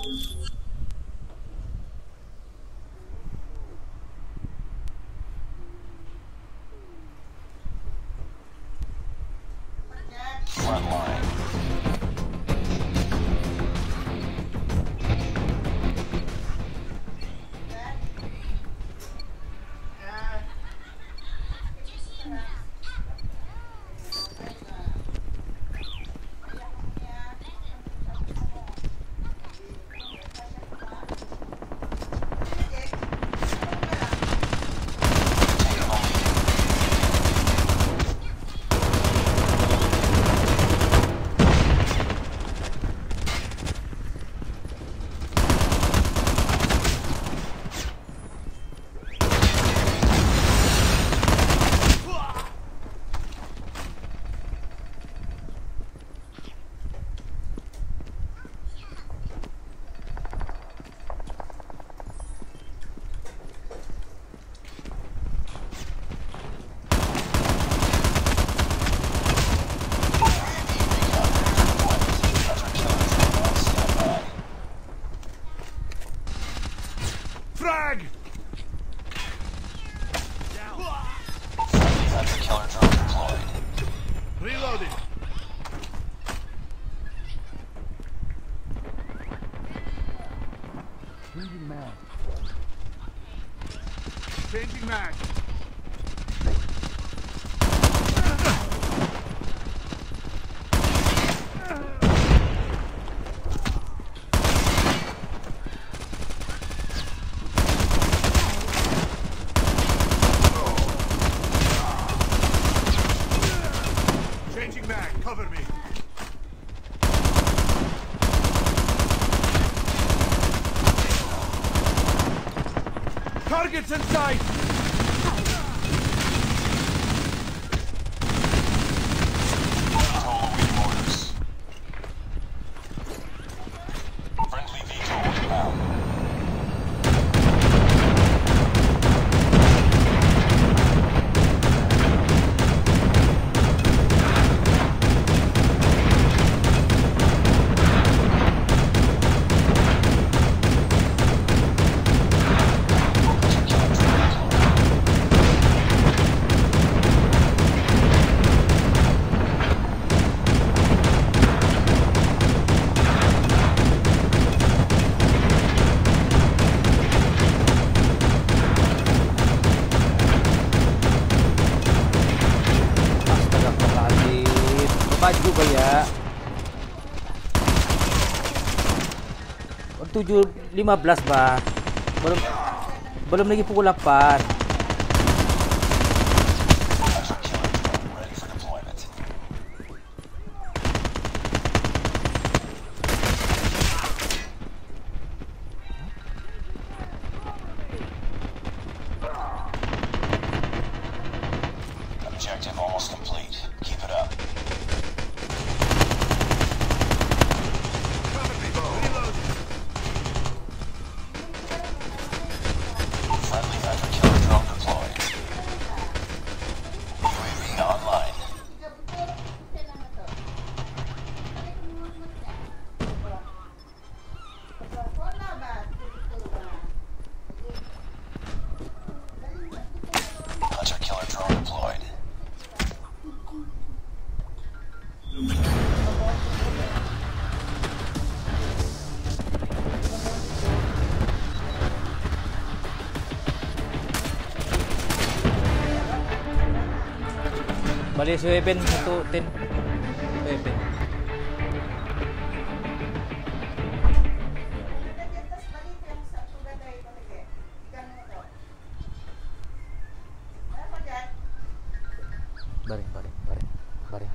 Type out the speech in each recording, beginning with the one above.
Frag! Hunter killer drone deployed. Reloading. Changing mag. Changing mag. Changing mag. Cover me. Targets in sight! VTOL awaiting orders. Friendly VTOL inbound. Maju ba ya? 7.15 ba? Belum lagi pukul 8. Ready for deployment. Objective almost complete. Keep it up. Cover me. Reloading. Friendly Hunter killer drone deployed. UAV online. Hunter killer drone deployed. Balik si weapon 110. Weapon. Baring.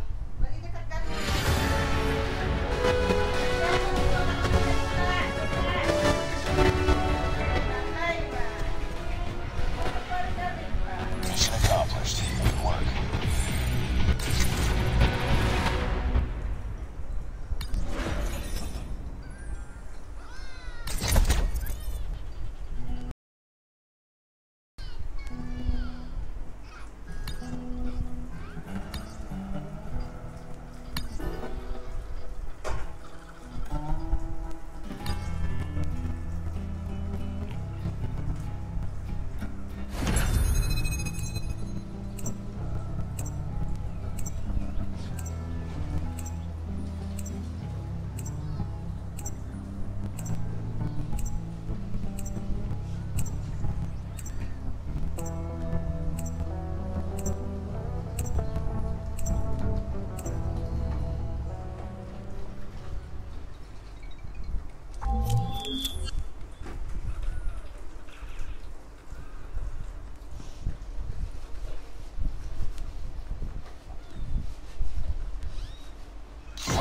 Mission accomplished. Good work.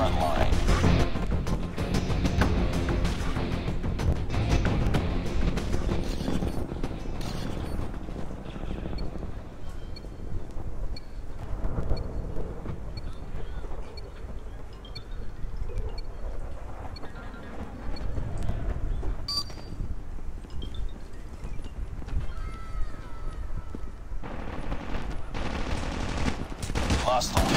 front line. Lost the lead.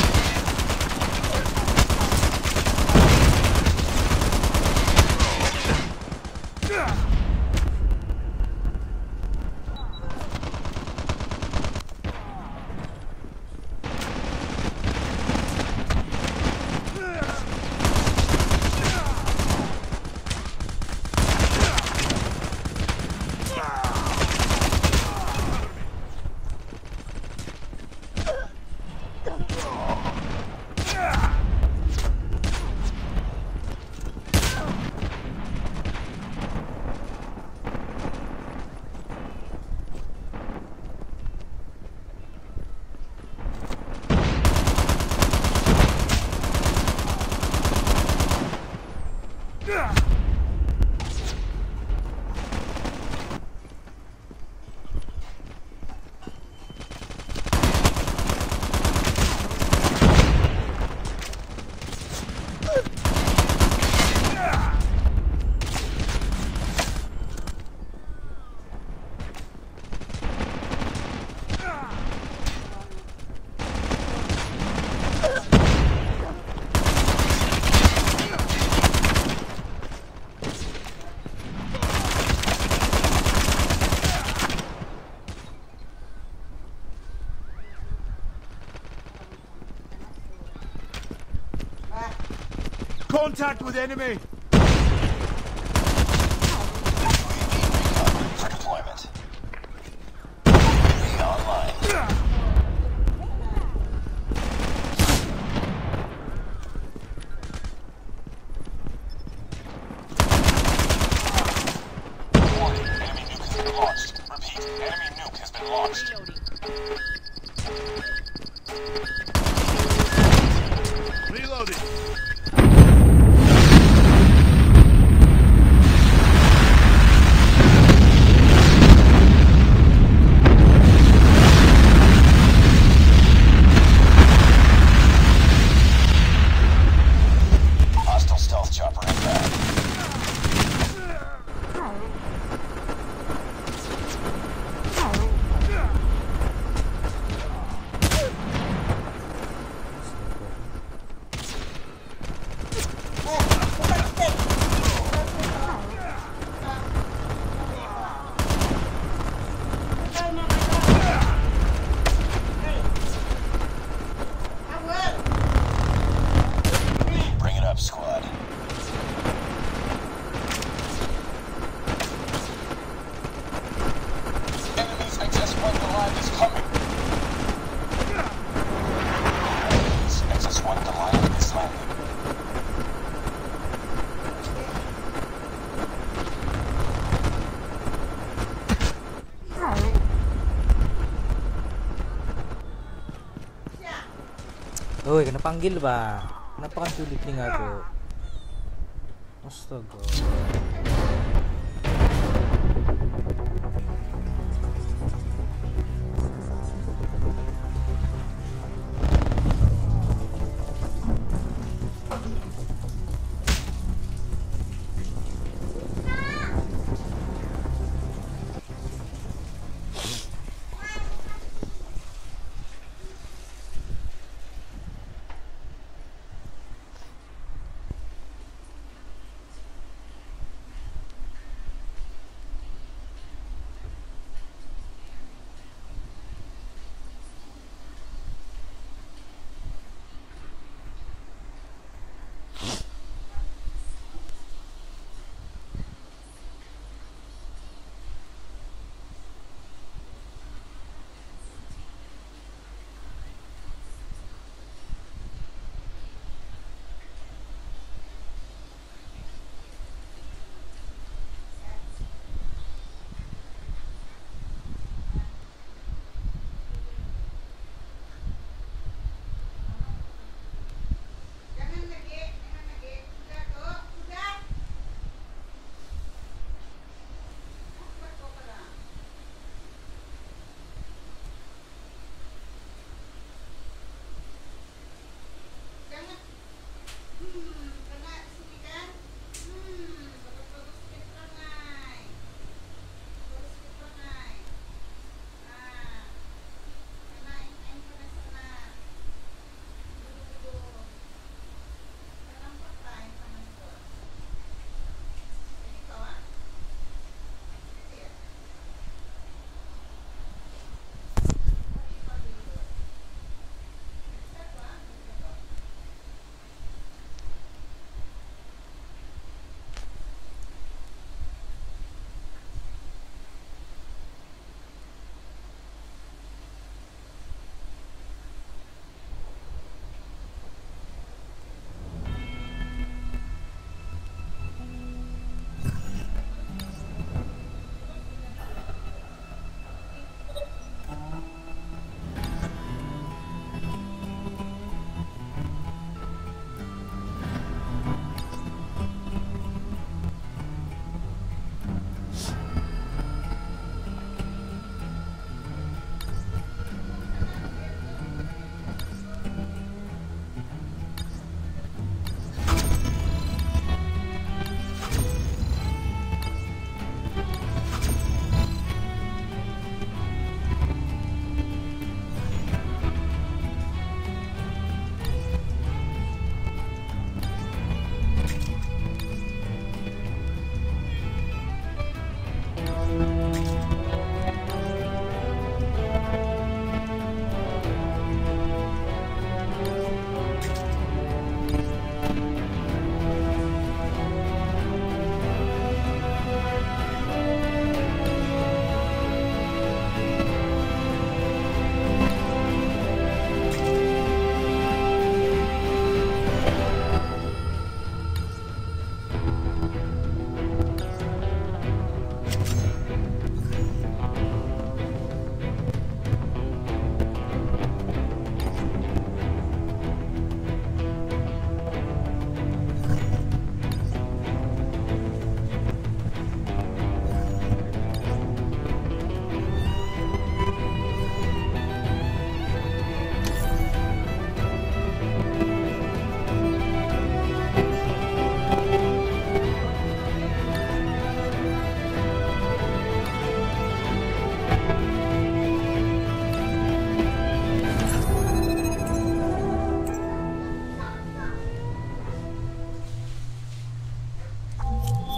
Contact with enemy! For deployment. UAV online. Warning, enemy nuke has been launched. Repeat, enemy nuke has been launched. Reloading! Hostile stealth chopper inbound. Bring it up, squad. Enemies XS-1 Goliath is coming. Enemies XS-1 Goliath is landing. Uy, kena panggil ba? Kenapa kan sulit nih aku? Astaga.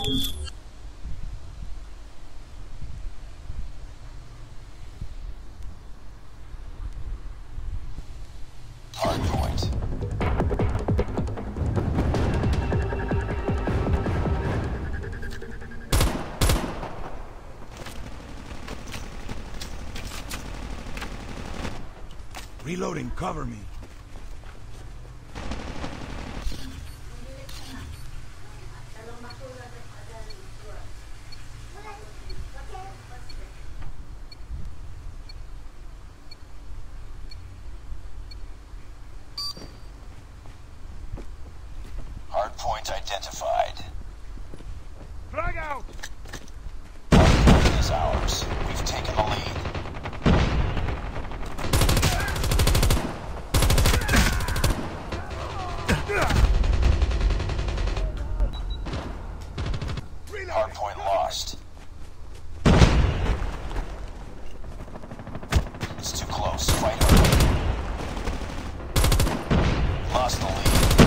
Hard point. Reloading, cover me. Hard point identified. Frag out! Hard point is ours. We've taken the lead. Hard point lost. It's too close. Fight harder. Lost the lead.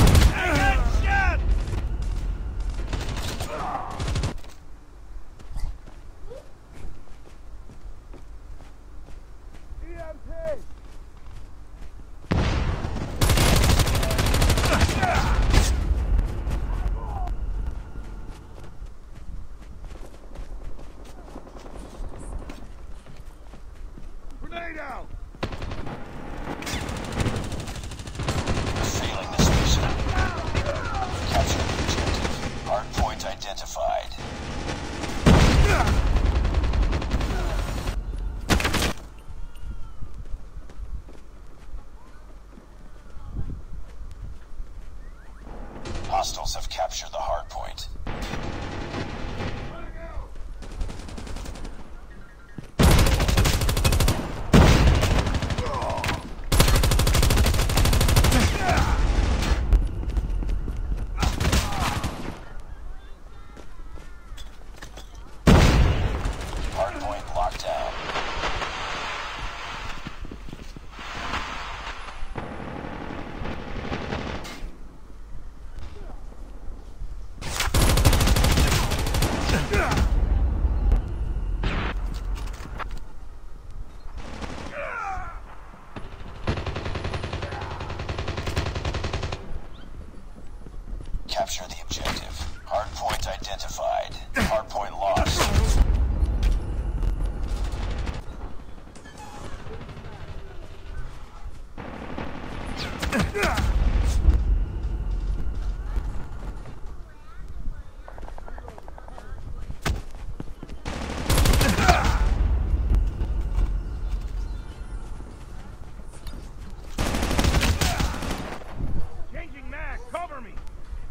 Grenade out! Failing this mission. Capture the objective. Hard point identified. Hostiles have captured the hard point. Hardpoint locked down. Capture the objective. Hardpoint identified. Hardpoint lost. Changing mag, cover me!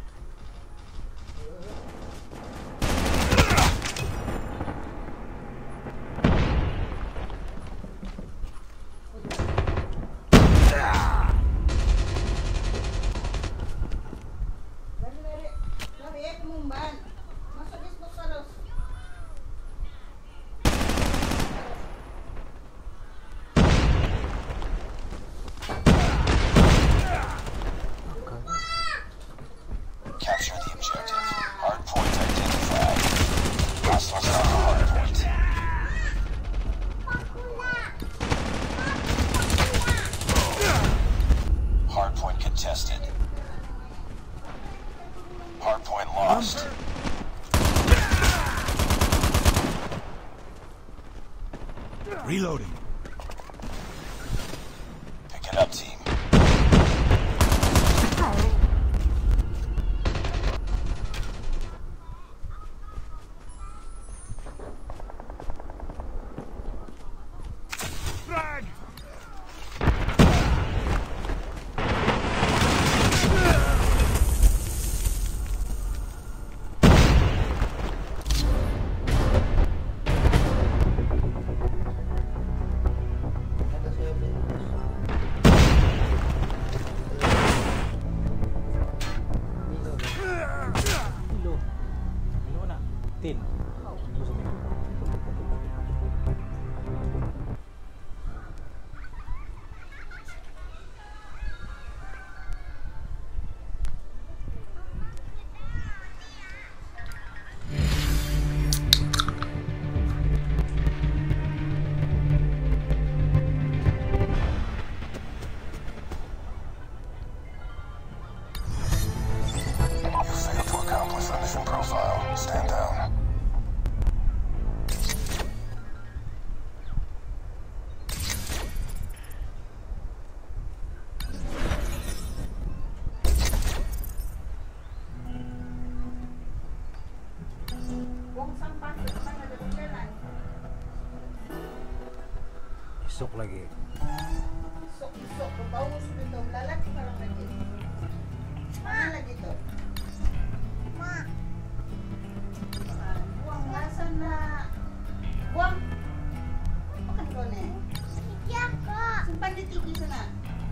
Capture the objective. Hardpoint identified. Hostiles on the hardpoint. Hardpoint contested. Hardpoint lost. Reloading. Pick it up, team. Frag! Tin. profile. Stand down. Buang sampah di depan ada jalan. Isok lagi. Isok, bau sudah tuh lalaki kalau lagi. Mana lagi tuh? Ma. Buang lah sana. Buang. Makan kau nih. Iya kak. Simpan di TV sana.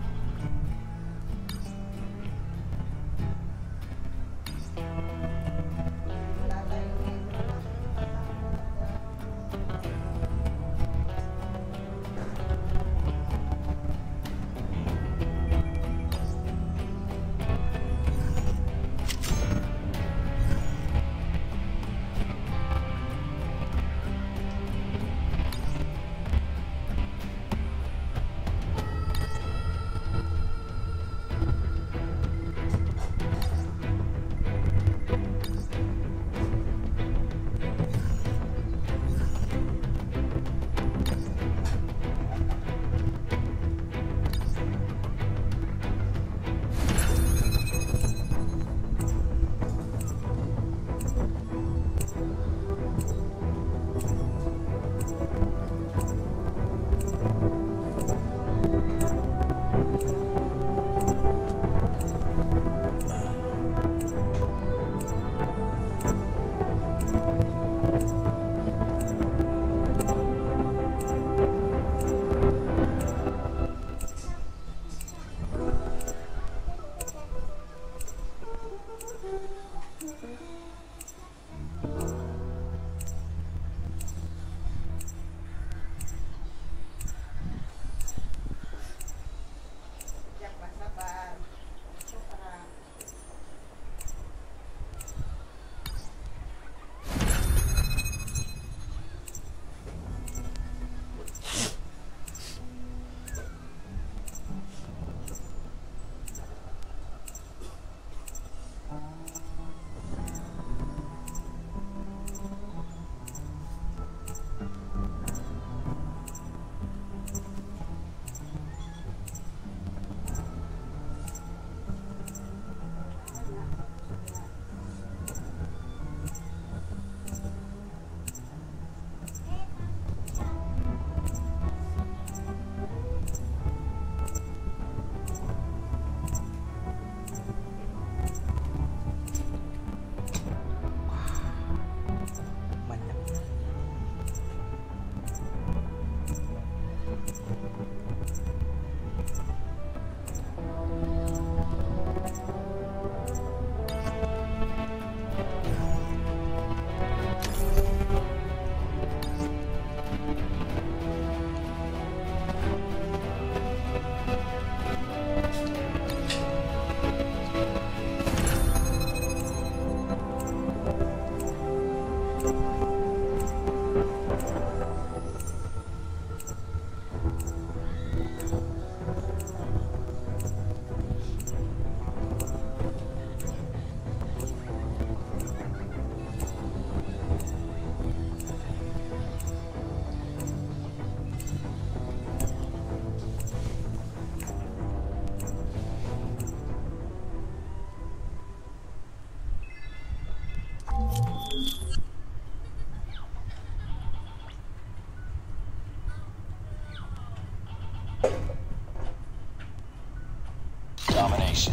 Domination.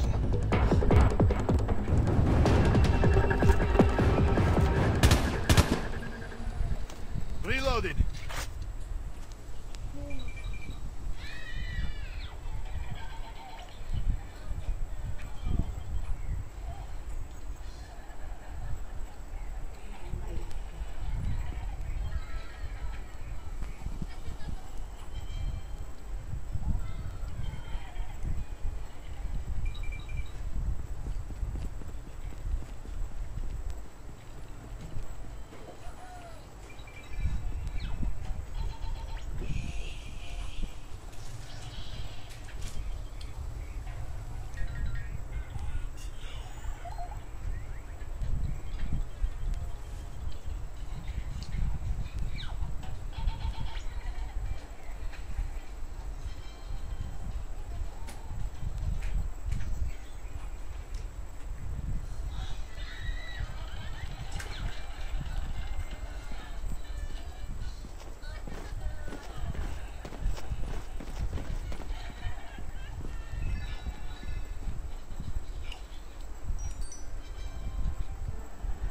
Reloaded.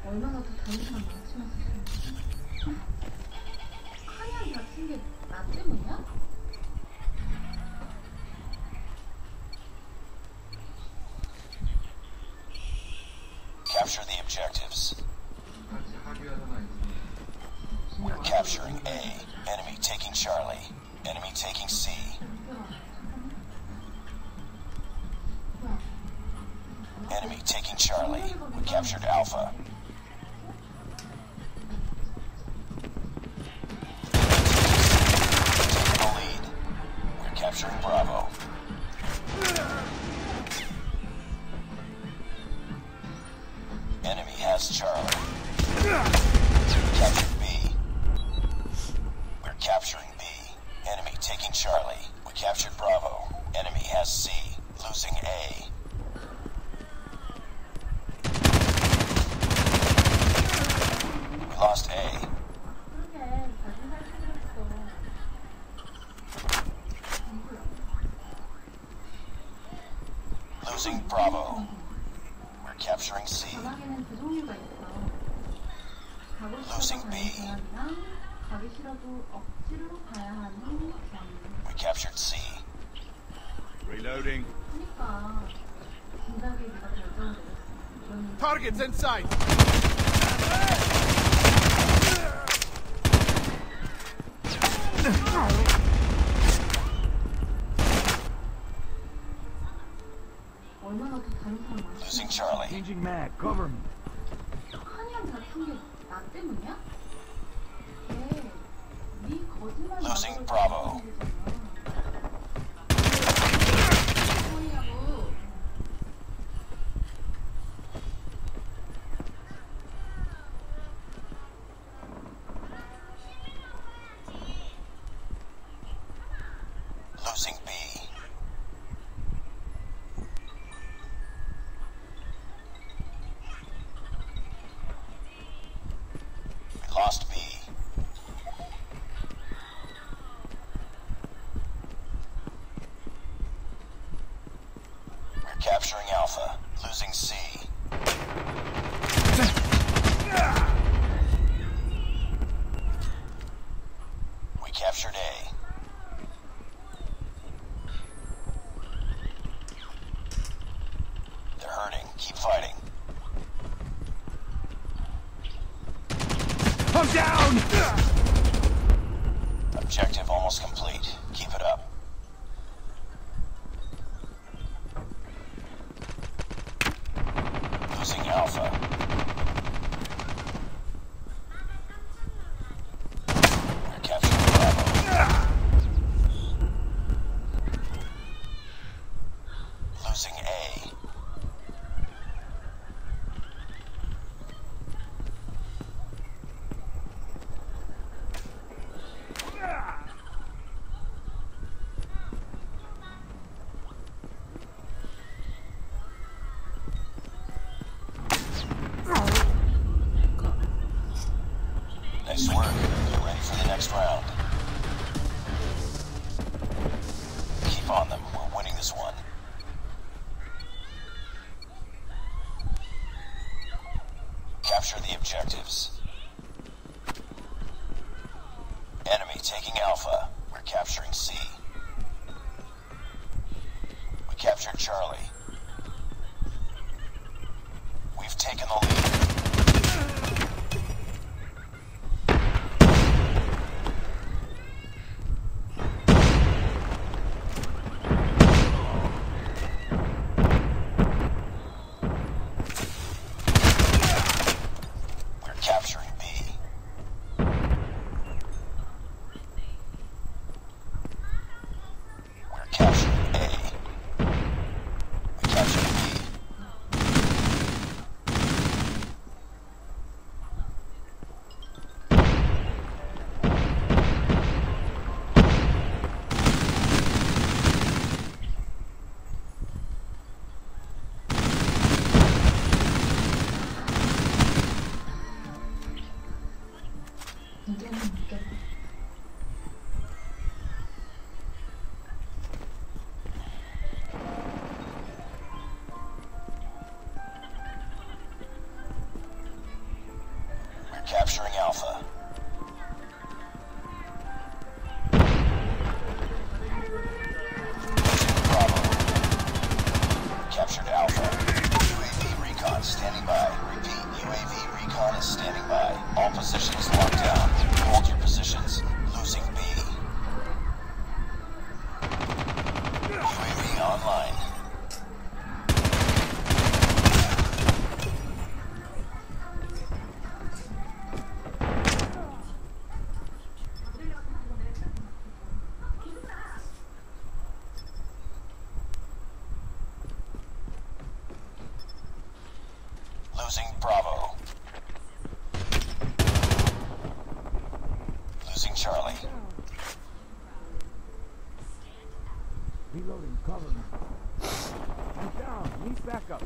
얼마나 더 다른 사람 많지만 한양 다친 게 나 때문이야? Capture the objectives. We're capturing A. Enemy taking Charlie. Enemy taking C. Enemy taking Charlie. We captured Alpha. Taking the lead. We're capturing Bravo. Enemy has Charlie. Captured B. We're capturing B. Enemy taking Charlie. We captured Bravo. Enemy has C. Losing A. We lost A. 그러게 자기 할 필요 없어. Losing Bravo. We're capturing C. 전화기는 두 종류가 있어. 가고 Losing 싶어서 B. 가는 사람이랑 가기 싫어도 억지로 가야 하는 사람. We captured C. Reloading. 그러니까 진작에 네가 결정을 내렸어. 넌 Targets in sight. 얼마나 더 다른 사람 많지? Losing Charlie. Changing mag. Cover me. 한양 다친 게 나 때문이야? 네 거짓말 Losing Bravo. 뭐냐고. Losing B. We lost B. We're capturing Alpha. Losing C. We captured A. They're hurting. Keep fighting. I'm down. Objective almost complete. Keep it up. Losing Alpha. We're capturing Bravo. Losing A. Nice work. Get ready for the next round. Keep on them. We're winning this one. Capture the objectives. Enemy taking Alpha. We're capturing C. We captured Charlie. We've taken the lead. We're capturing B. We're capturing A. We captured B. We're capturing Alpha. Bravo. Captured Alpha. UAV recon standing by. Repeat, UAV recon is standing by. All positions locked down. Hold your positions. Losing B. UAV online. Losing Bravo. Losing Charlie. Reloading, cover me. I'm down. Need backup.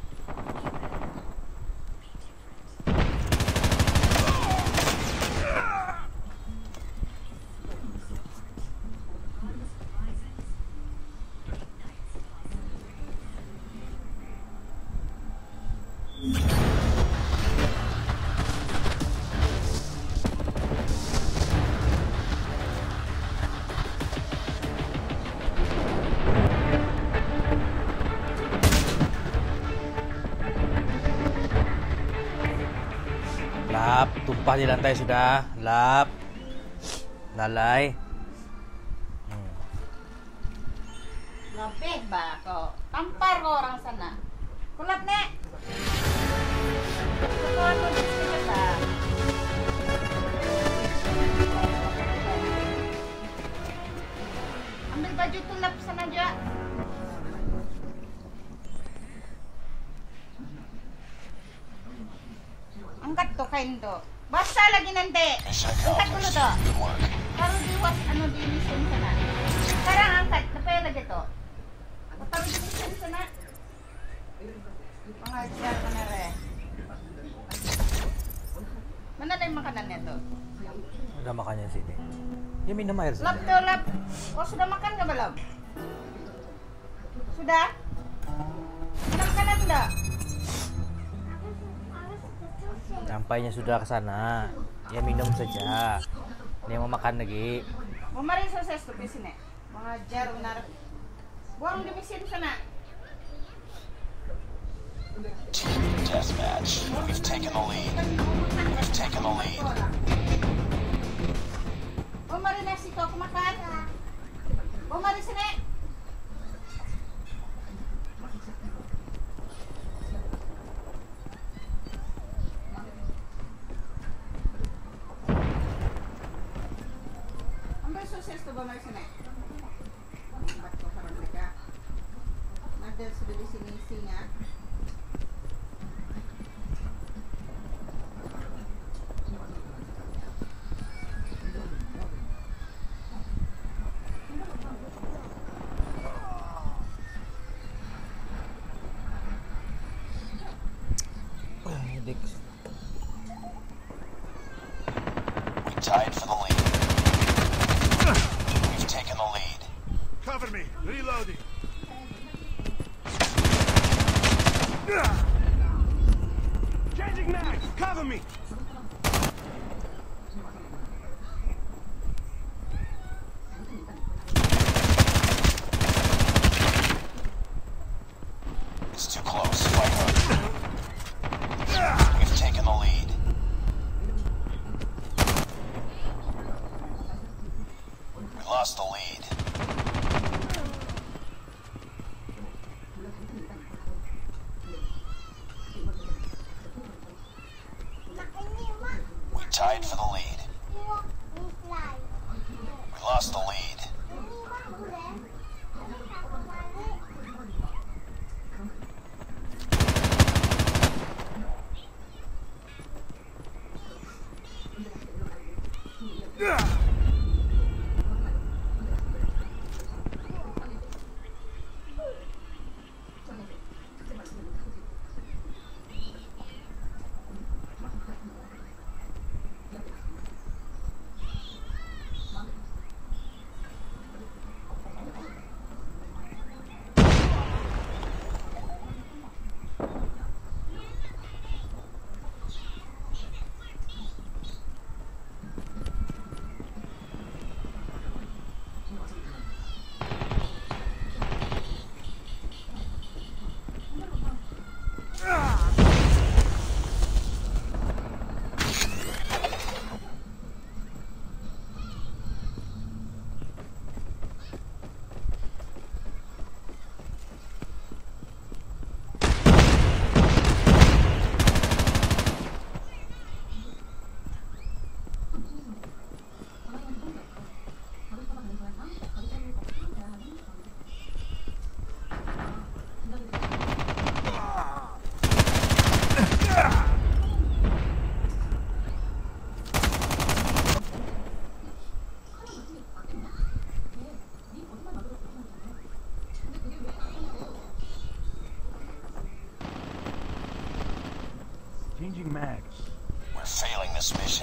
Lap, tumpah di lantai sudah. Lap. Lalai. Lebih ba kok. Tampar ko orang sana. Kulap, Nek. Kukuha ko dito kita. Ambil baju tulap sana aja. Angkat to kain to. Basta lagi nanti. Mission Angkat dulu accomplished. to. Good work. Baru diwas di mission sana. Sekarang angkat. Tapay lagi to. Baru di mission sana. Pengajar ka na re. Mana na yung makanan nito? Udah makannya sini. Ya minum air Lap saja. to lap. Oh sudah makan ka ba lap? Sudah? Ada makanan enggak? Sampainya sudah ke sana. Ya minum saja. Dia mau makan lagi. Bumari sa sesto di sini. Mengajar benar. Buang di mesin sana. Deathmatch. We've taken the lead. We've taken the lead. Bumari na sito kumakan. Bumari sini. Ambil sosis to bumari sini. Ba't ko parang mereka. Nadal sudah di sini isinya. We tied for the lead. We've taken the lead. Cover me. Reloading. Changing mag. Cover me. It's too close. Fight hard. We've taken the lead. We lost the lead. We tied for the lead. We lost the lead. Changing mag. We're failing this mission.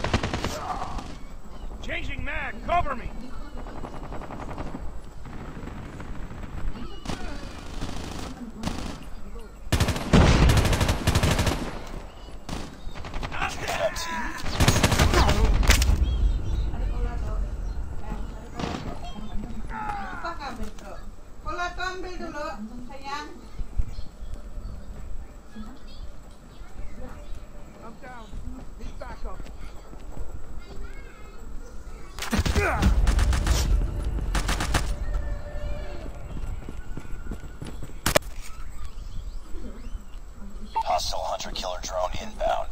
Changing mag. Cover me. Keep it up, team. Apa kabel tu? Kola tu ambil dulu, sayang. I'm down. Need backup. Hostile hunter-killer drone inbound.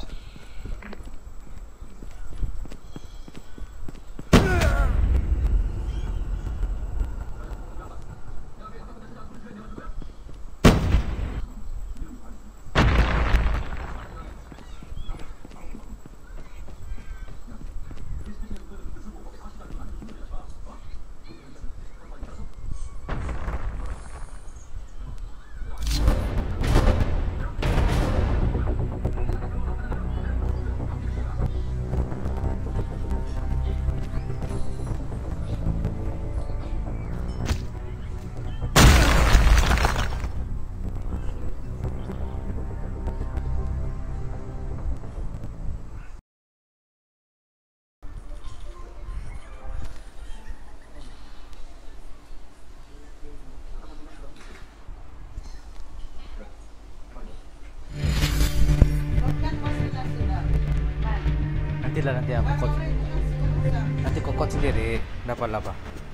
Nanti aku coach. Nanti kau coach sendiri dapat apa?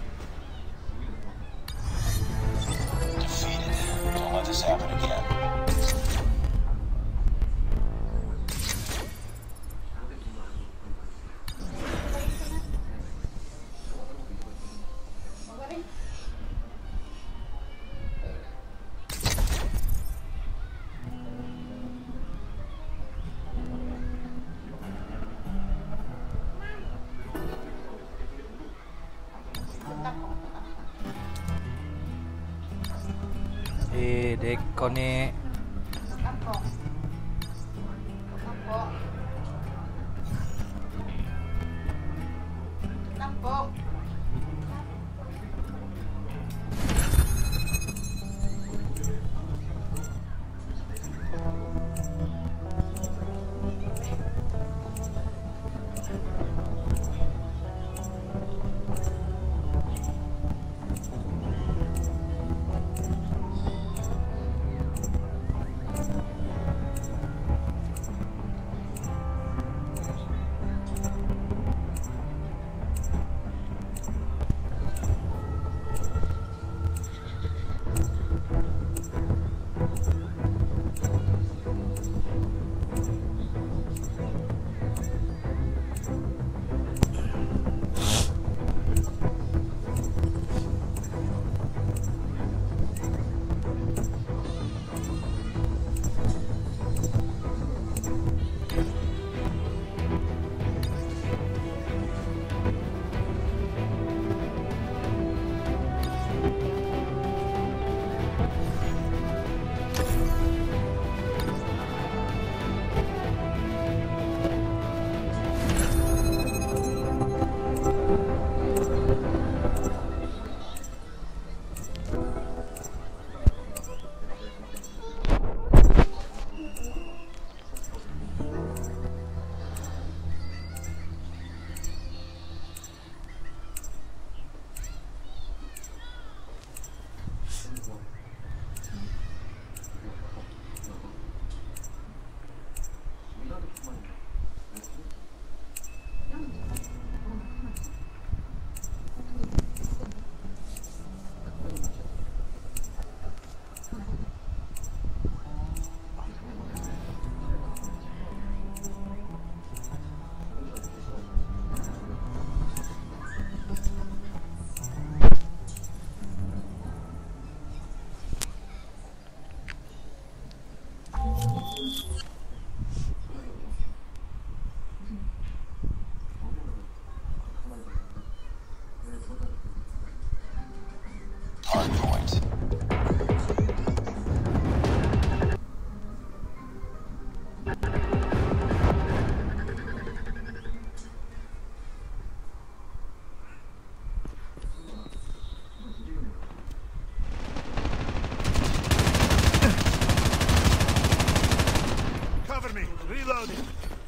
Defeated. Don't let this happen again. Dek kau ni Tampok. Tampok. Tampok. Reloading.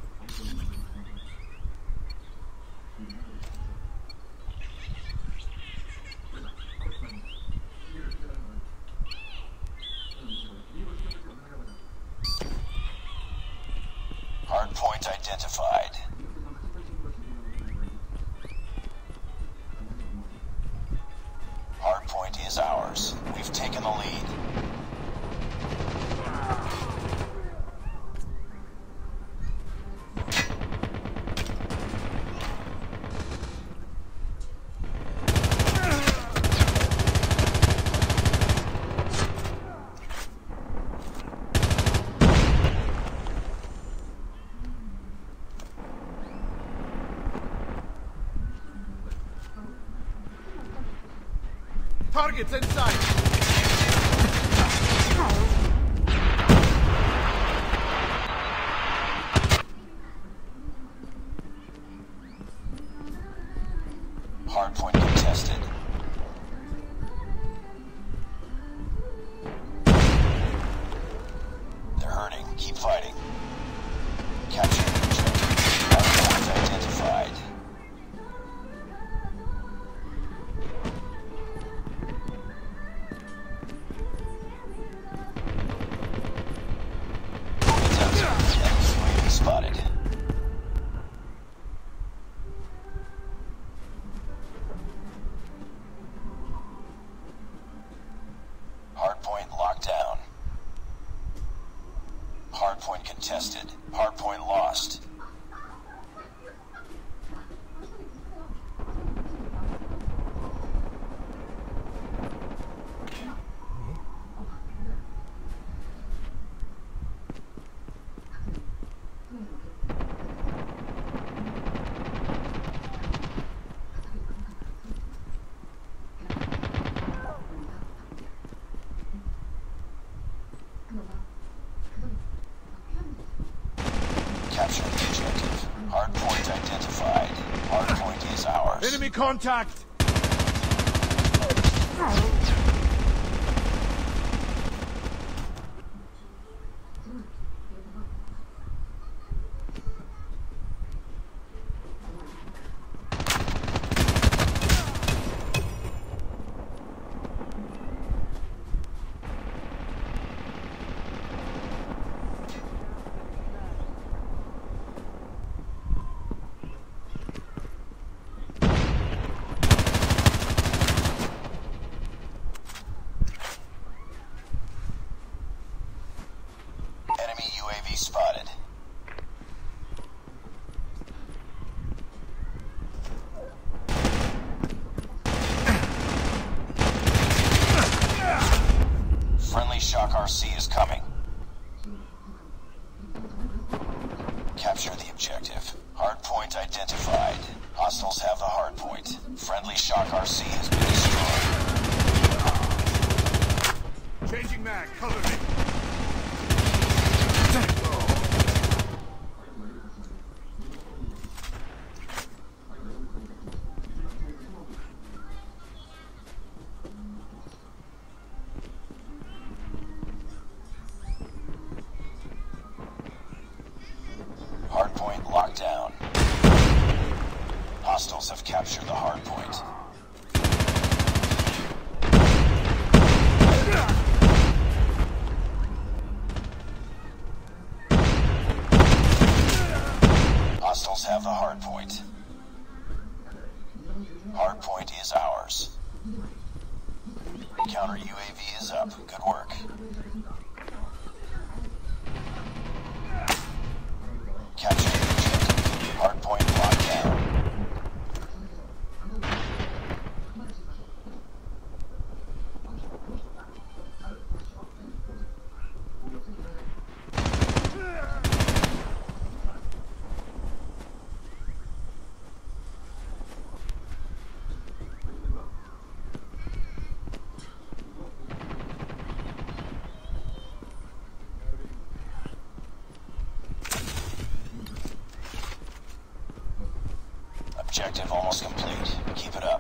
Hardpoint identified. Hardpoint is ours. We've taken the lead. Targets in sight. Hardpoint contested. They're hurting. Keep fighting. Capture the objective. Hardpoint identified. Enemy spotted. Hardpoint locked down. Hardpoint contested. Hardpoint lost. Capture the objective. Hardpoint identified. Hardpoint is ours. Enemy contact. Enemy UAV spotted. Friendly Shock RC is coming. Capture the objective. Hardpoint identified. Hostiles have the hardpoint. Friendly Shock RC has been destroyed. Changing mag. Cover me. Hardpoint locked down. Hostiles have captured the hardpoint. Hostiles have the hardpoint. Hardpoint is ours. Counter UAV is up. Good work. Capture the objective. Hardpoint locked down. Objective almost complete. Keep it up.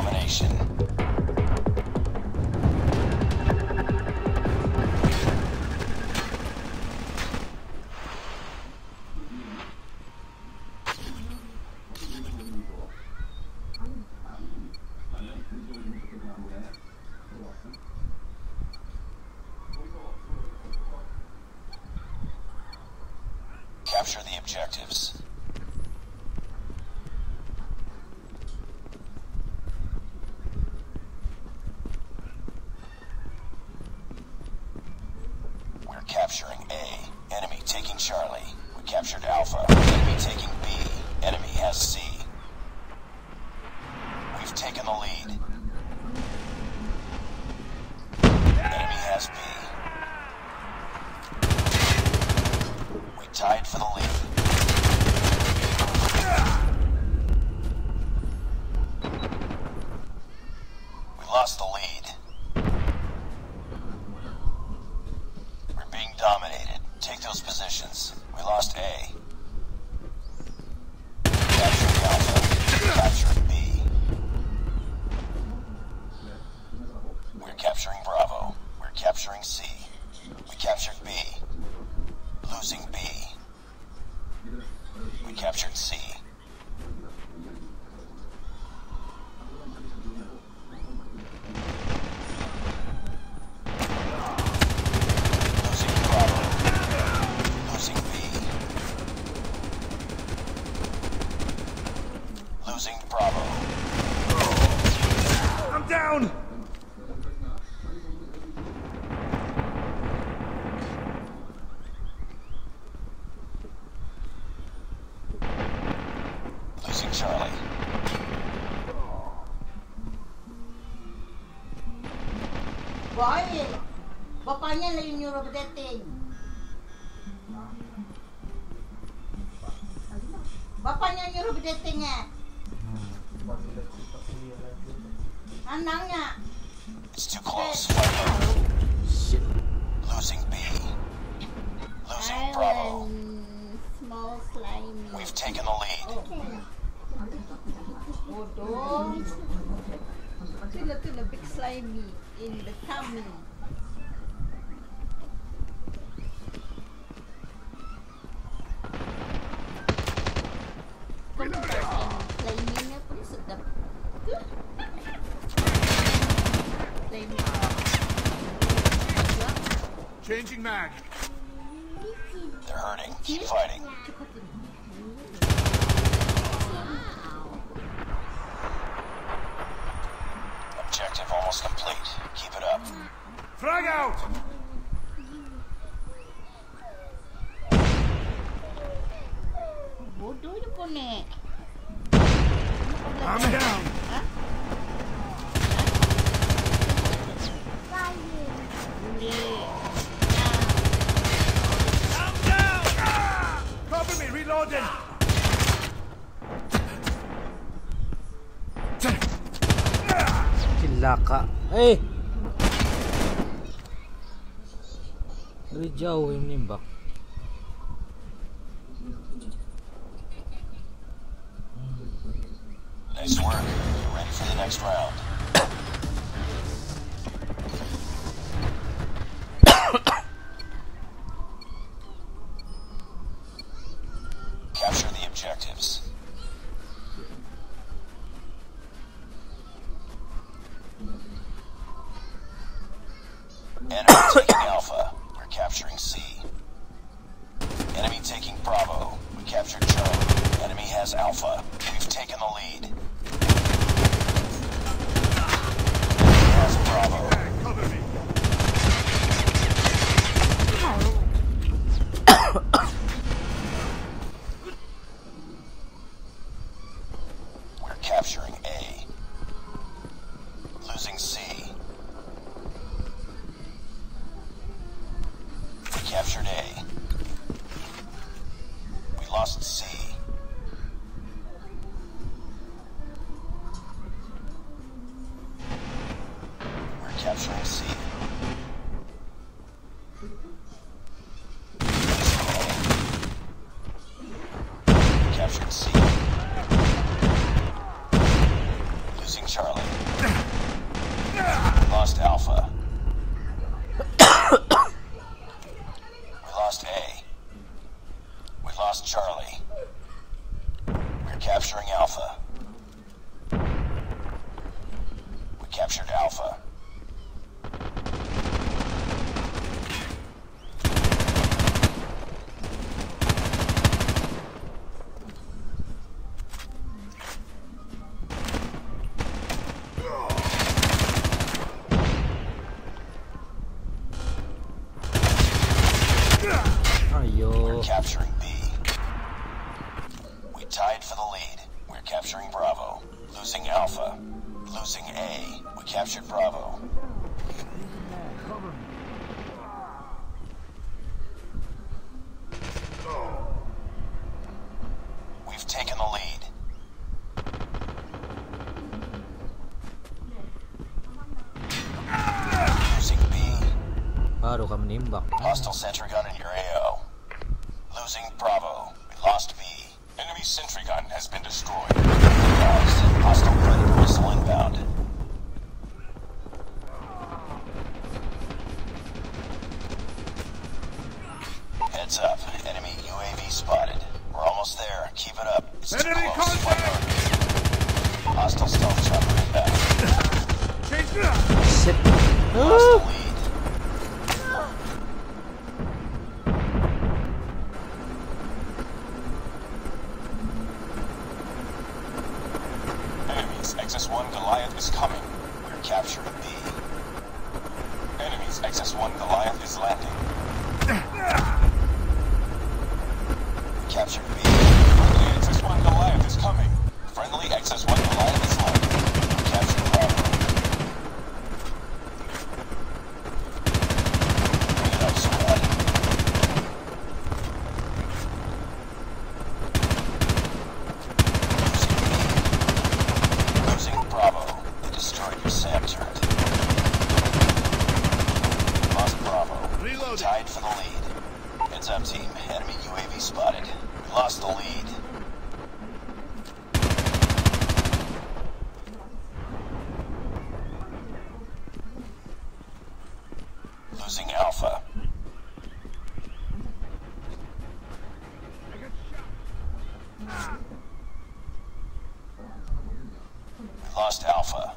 domination. Capture the objectives. We're capturing A. Enemy taking Charlie. We captured Alpha. Enemy taking B. Enemy has C. We've taken the lead. Enemy has B. We tied for the lead. We lost the lead. We're being dominated. Take those positions. We lost A. Capturing Alpha. Capturing B. We're capturing Bravo. We're capturing C. We captured B. Losing B. We captured C. Losing Bravo. Losing B. Losing Bravo. I'm down! Losing Charlie. Boy, bapaknya lagi nyuruh berdating. Bapaknya nyuruh berdating ya. Anaknya. It's too close. Fight over. Shit. Losing B. Losing Bravo. Small slimy. We've taken the lead. Bodoh. Tuna big slimy in the tummy. Slimy-nya pun sedap. Slimy. Changing mag. They're hurting. Keep fighting. Objective almost complete. Keep it up. Frag out! Bodoh je kau ni. I'm down. Hah? Boleh. I'm down! Cover me, reloading! Cilaka. Eh. Dari jauh yang menembak. Nice work. You're ready for the next round. Capture the objectives. Enemy taking Alpha. We're capturing C. Enemy taking Bravo. We captured Charlie. Enemy has Alpha. We've taken the lead. Enemy has Bravo. Cover me. We're capturing A. Losing C. We captured A. We lost C. We're capturing C. Captured C. Losing Charlie. captured Alpha. Ayo. Capturing B. We tied for the lead. We're capturing Bravo. Losing Alpha. Losing A. We captured Bravo. Cover me. We've taken the lead. Losing B. Baru kamu nembak. Hostile sentry gun in your AO. Losing Bravo. We lost B. Enemy sentry gun has been destroyed. Lost. Hostile predator missile inbound. Heads up. Enemy UAV spotted. We're almost there. Keep it up. It's too Enemy close. contact! Hostile stealth chopper inbound. Shit. Lost the lead. Enemies XS-1 Goliath is coming. We're capturing B. Enemies XS-1 Goliath is landing. Captured B. Friendly XS-1 Goliath is coming. Friendly XS-1 Goliath is landing. Captured Bravo. Bring it up, squad. Losing Bravo. They destroyed your SAM turret. Lost Bravo. Reloading. Tied for the lead. Heads up, team. Enemy UAV spotted. We lost the lead. Losing Alpha. We lost Alpha.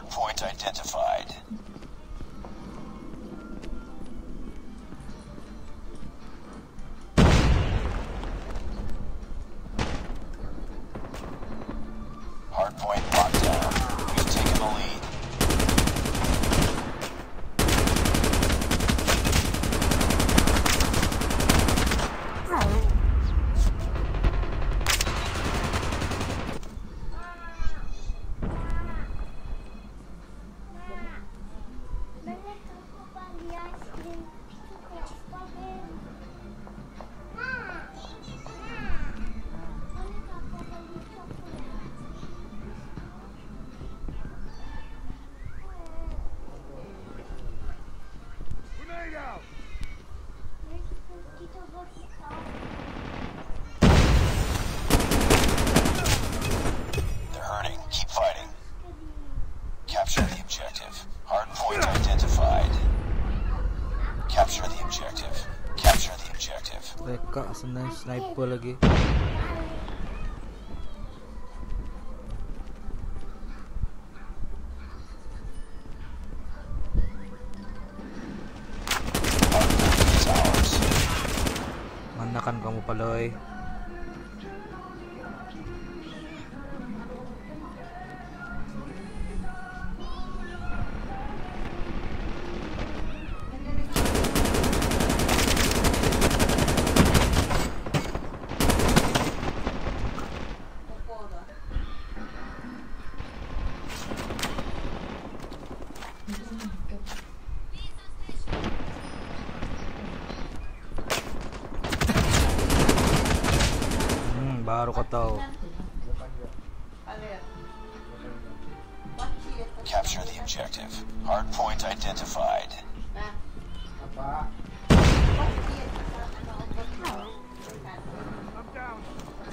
Hardpoint identified. Hardpoint locked down. We've taken the lead. Grenade out! They're hurting. Keep fighting. Capture the objective. Hardpoint identified. Capture the objective. Capture the objective. Mereka sniper lagi. Hardpoint is ours. Mana kan kamu Paloy? Baru kau tahu. Capture the objective. Hardpoint identified. I'm down.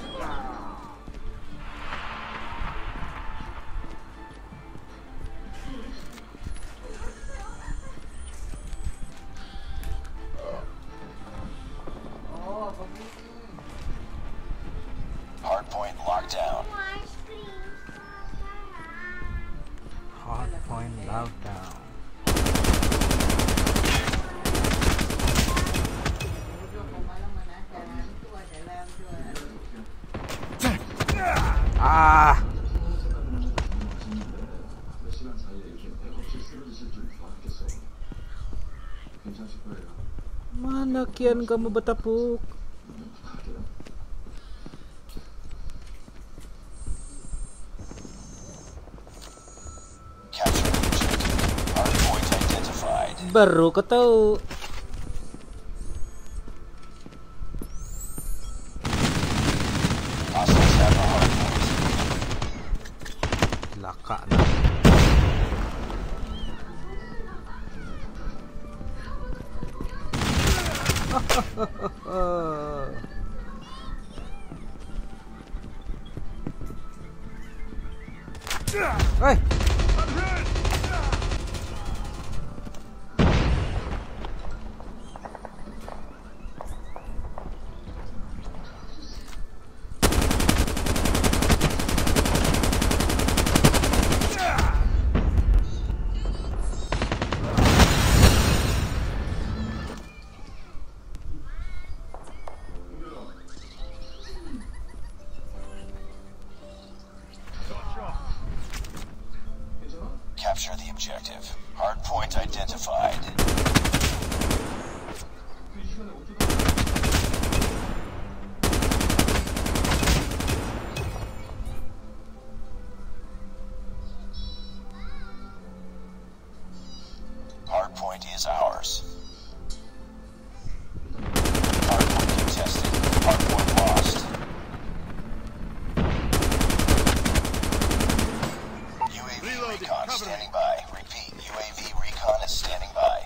Hardpoint locked down. Hardpoint lockdown. Ah. Mana kian kamu bertapuk? Capture the objective. Hardpoint identified. Baru kau tahu. Hostiles have the hardpoint. Laka na. Hey. Capture the objective. Hardpoint identified. Hardpoint is ours. Hardpoint contested. Hardpoint lost. UAV recon standing by. Repeat, UAV recon is standing by.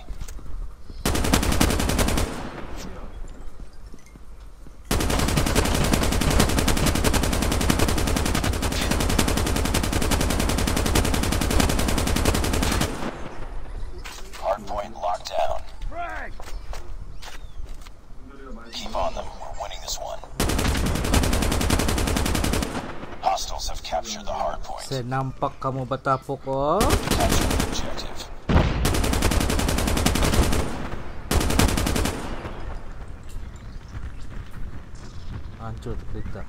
Hardpoint locked down. Frag! Keep on them. We're winning this one. Hostiles have captured the hardpoint. Saya nampak kamu bertapuk, oh. Capture the objective. Hancur tuh kita.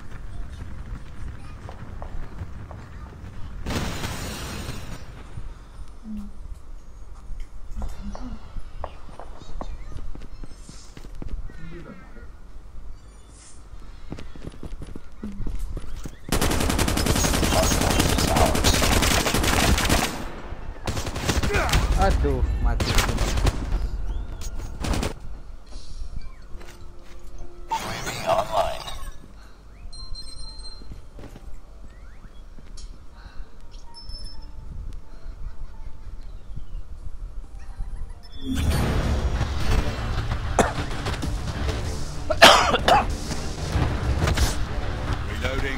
Aduh, mati. UAV online. Reloading.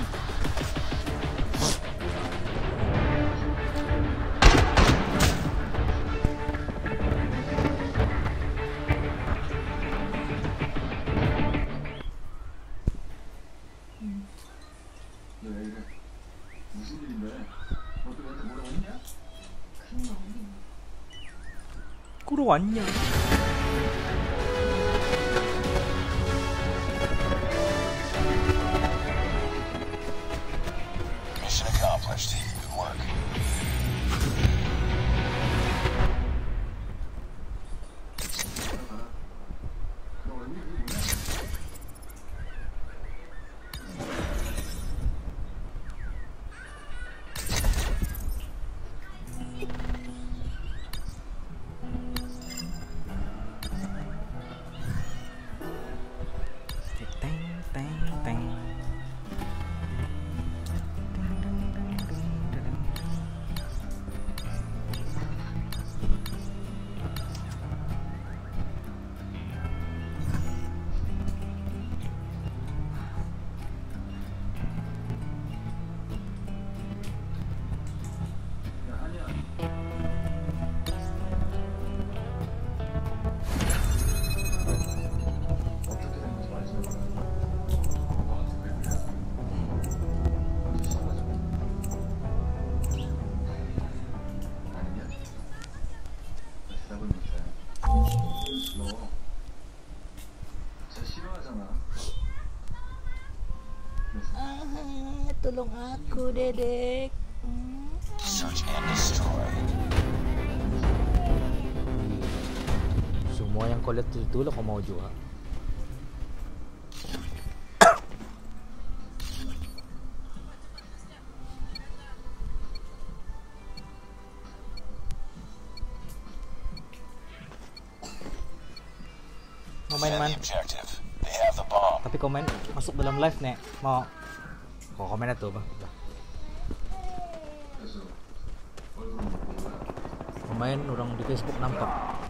꾸러 왔냐? Mission accomplished. Good work. Teng teng teng. Tolong aku, Dedek. Search and destroy. Semua yang kau lihat itu lah kau mau jual. Mau main Defend man? the objective. They have the bomb. Tapi komen masuk dalam live nek. Mau kau komen itu bang. Pemain orang di Facebook nampak.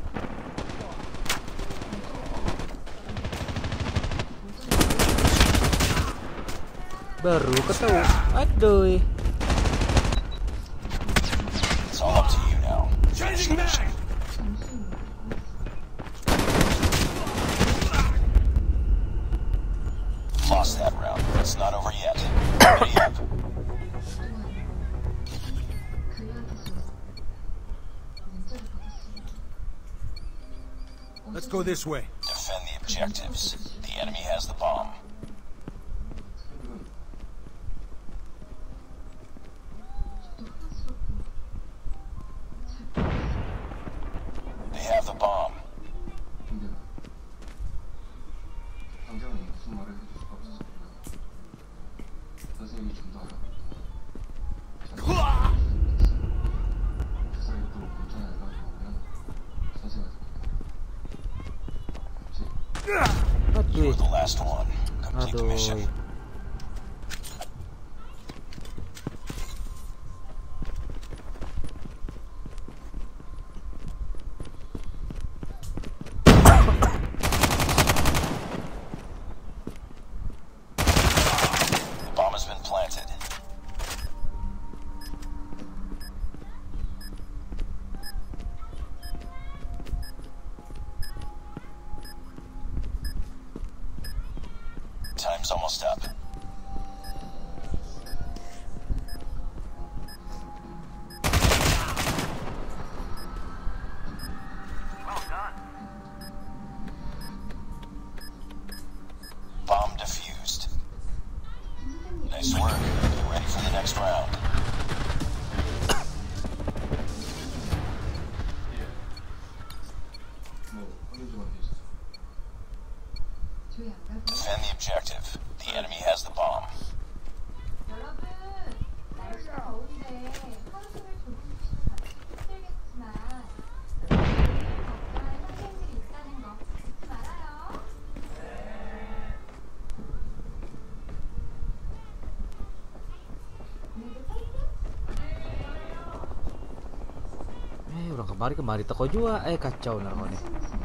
Baru ketemu. Aduh. It's all up to you now. Finish the mission. Lost that round. It's not over yet. Ready up. Let's go this way. Defend the objectives. The enemy has the bomb. They have the bomb. You were the last one. Complete the mission. Aduh. The bomb has been planted. Time's almost up. objective. The enemy has the bomb. 여러분, 날씨가 더운데 하루 종일 조금 힘들겠지만 건강한 선생님들이 있다는 거 잊지 말아요. 오늘도 파이팅! Orang kemari teko juga. Kacau narkonya.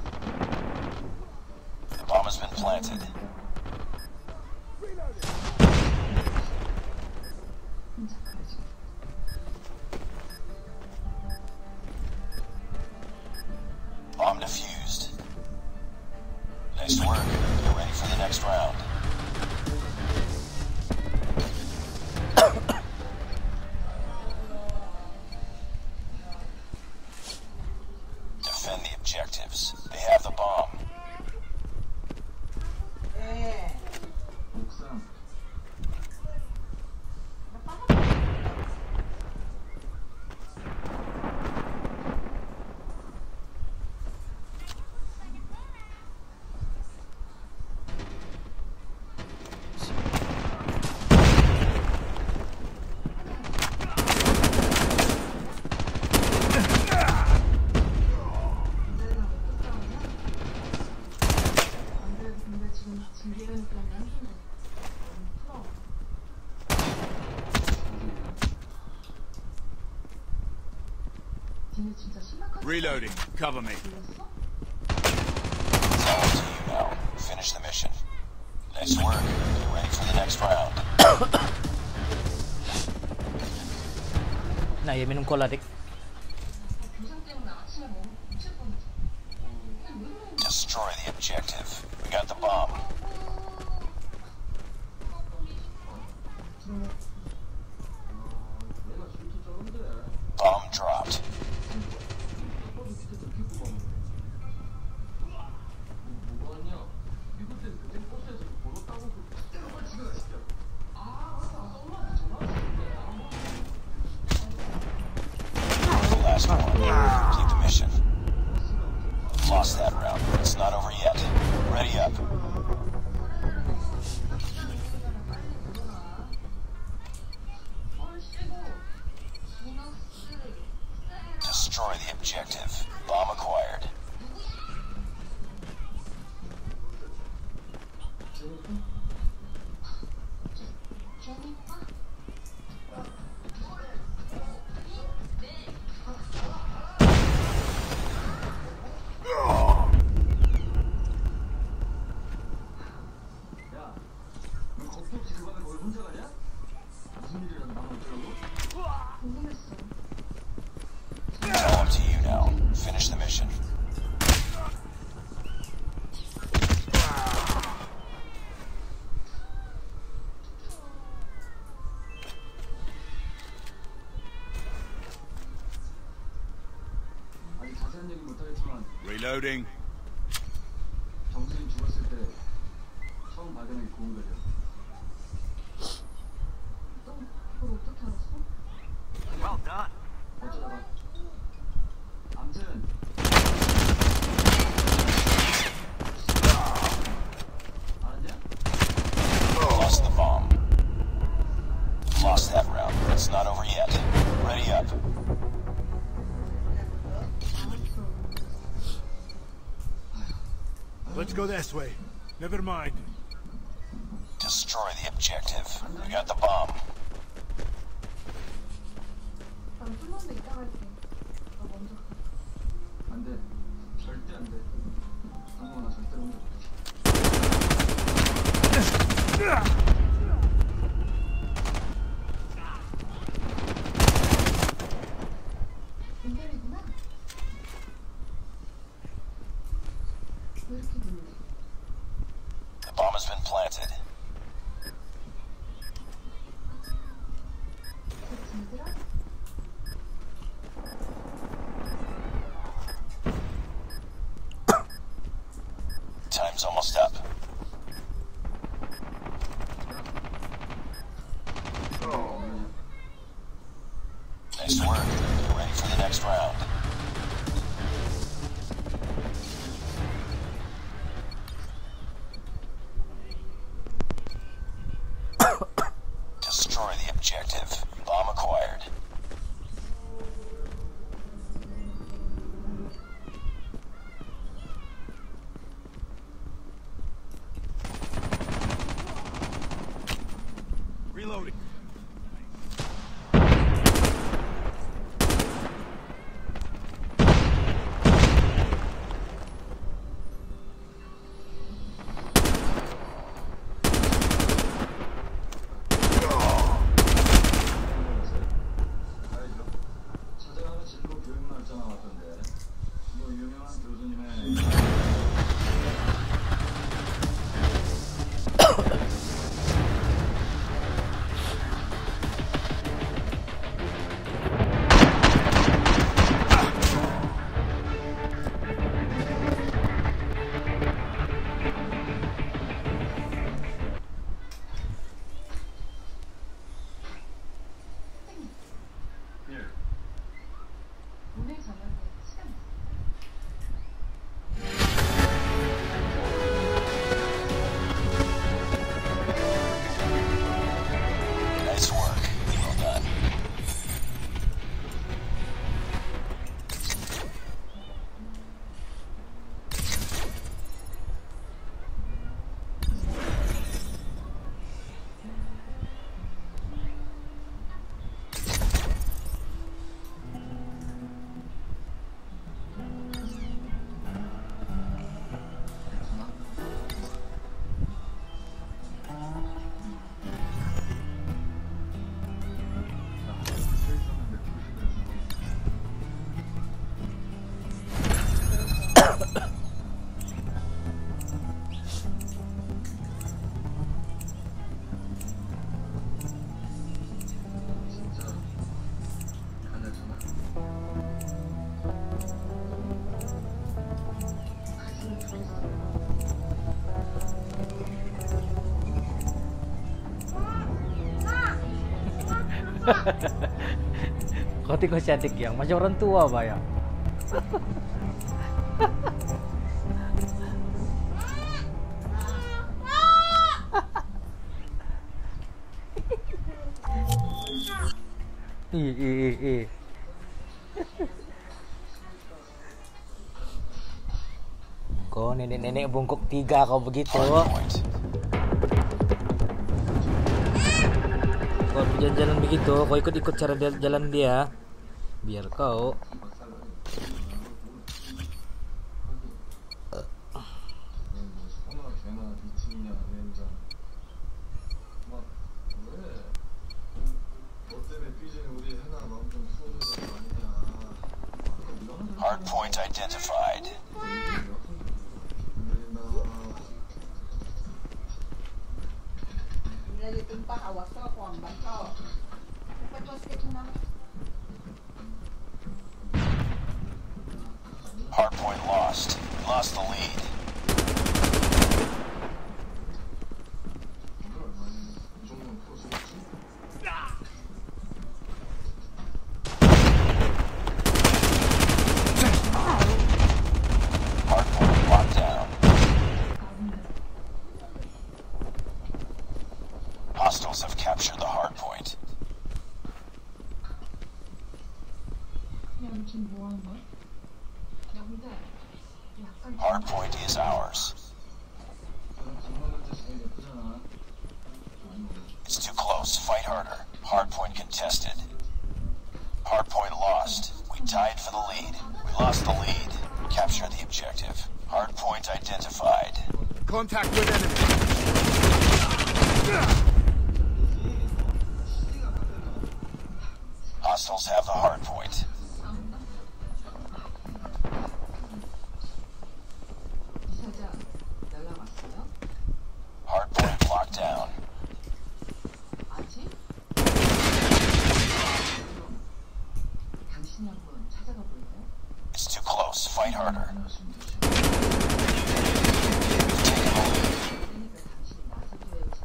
The bomb has been planted. Bomb defused. Nice work. You're ready for the next round. Defend the objectives. They have the bomb. 예. Reloading. Cover me. It's all up to you now. Finish the mission. Nice work. You're ready for the next round. Nah, ya minum cola, Dik. Destroy the objective. We got the bomb. Bomb dropped. Last one. Complete the mission. Lost that round. It's not over yet. Ready up. Destroy the objective. Bomb acquired. It's all up to you now. Finish the mission. 아직 자세한 얘기 못하겠지만 Reloading. 정수인 죽었을 때 처음 발견한 게 고운 거죠. 그걸 어떻게 알았어? Well done. 어쩌다가 암튼 알았냐? Lost the bomb. Lost that round. It's not over yet. Ready up. Let's go this way. Never mind. Destroy the objective. We got the bomb. 난 좀만 더 이따 갈게. 너 먼저 가. 안 돼. 절대 안 돼. 상관아 절대로 혼자 못 인텔이구나. 왜 이렇게 늦니? The bomb has been planted. 얘들아? Time's almost up. Nice work. You're ready for the next round. Kau tengok si adik yang macam orang tua apa ya? Kau nenek-nenek bungkuk 3 kau begitu. Hardpoint. Kau jalan-jalan begitu, kau ikut-ikut cara jalan dia. Biar kau Hardpoint identified. Bila dia tumpah, awas kau, kuang bangkau. Cepat kau sikit senang. Hardpoint lost. We lost the lead. Hardpoint locked down. Hostiles have captured the hardpoint. 그냥 지금 뭐 하는 거야? 야, 근데 약간 Hardpoint is ours. It's too close. Fight harder. Hardpoint contested. Hardpoint lost. We tied for the lead. We lost the lead. Capture the objective. Hardpoint identified. Contact with enemy. Hostiles have the hardpoint. 이사장 연락 왔어요? Hardpoint locked down. 아직? 당신이 한번 찾아가 볼래요? It's too close. Fight harder. 그러니까 당신이 나서줘야지.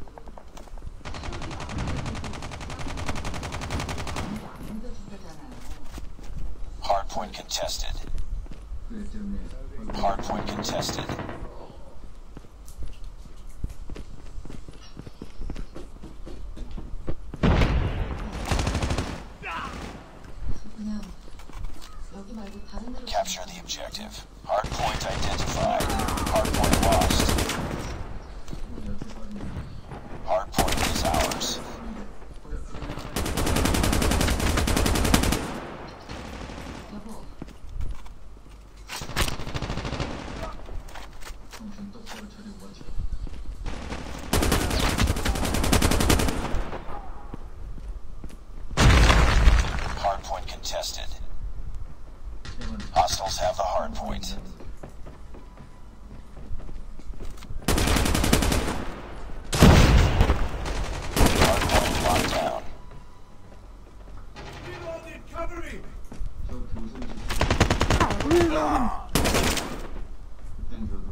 안 믿어준다잖아요. Hardpoint contested. Hardpoint contested. 그냥 여기 말고 다른 데로 Capture the objective. Hardpoint identified. Hardpoint lost. Hardpoint is ours. 여보, 정신 똑바로 차리고 가자. Hardpoint contested. Hostiles have the hardpoint. Hardpoint locked down. Reloading, cover me. 저 교수님 그땐 저도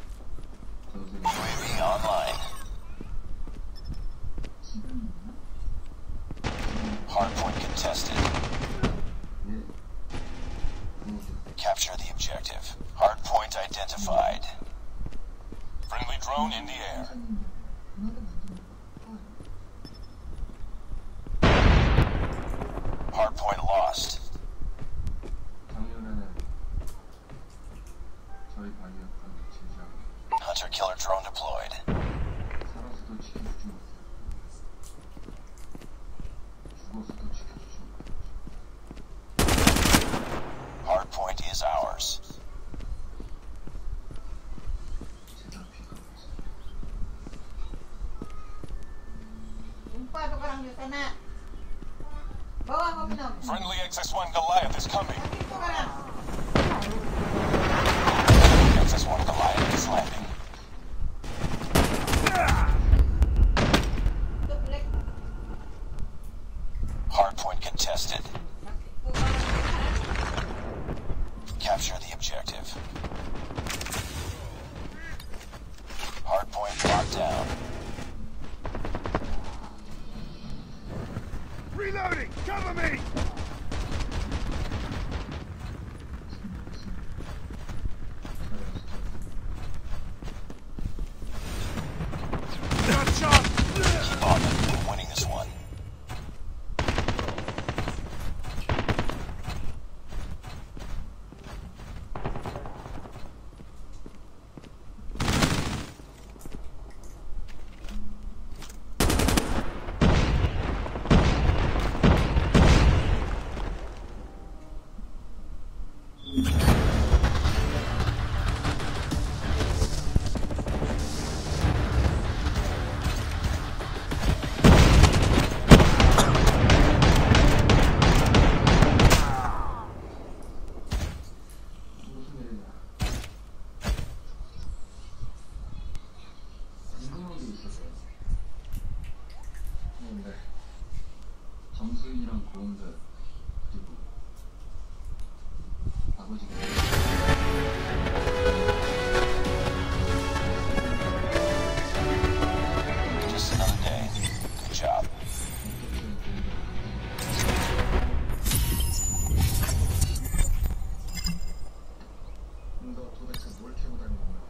UAV online. Hardpoint contested. Capture the objective. Hardpoint identified. Friendly drone in the air. Hardpoint lost. 작년에 저희 방위역한 제시하고 Hunter killer drone deployed. 살아서도 지켜주지 못해요. 죽어서도 지켜주지 못해요. Hardpoint is ours. 제가 비가 없어요. Tumpah tu orang di sana. Bawa kau minum. Friendly XS-1 Goliath is coming. Itu sekarang. XS-1 Goliath is landing. Itu black. Hardpoint contested. Itu orang. Capture the objective. Hardpoint locked down. Reloading. 무슨 일이냐? 궁금한 게 있어서. 뭔데? 정수인이랑 고은배 그리고 아버지가 Just another day. Good job. 너 도대체 뭘 캐고 다니는 거야?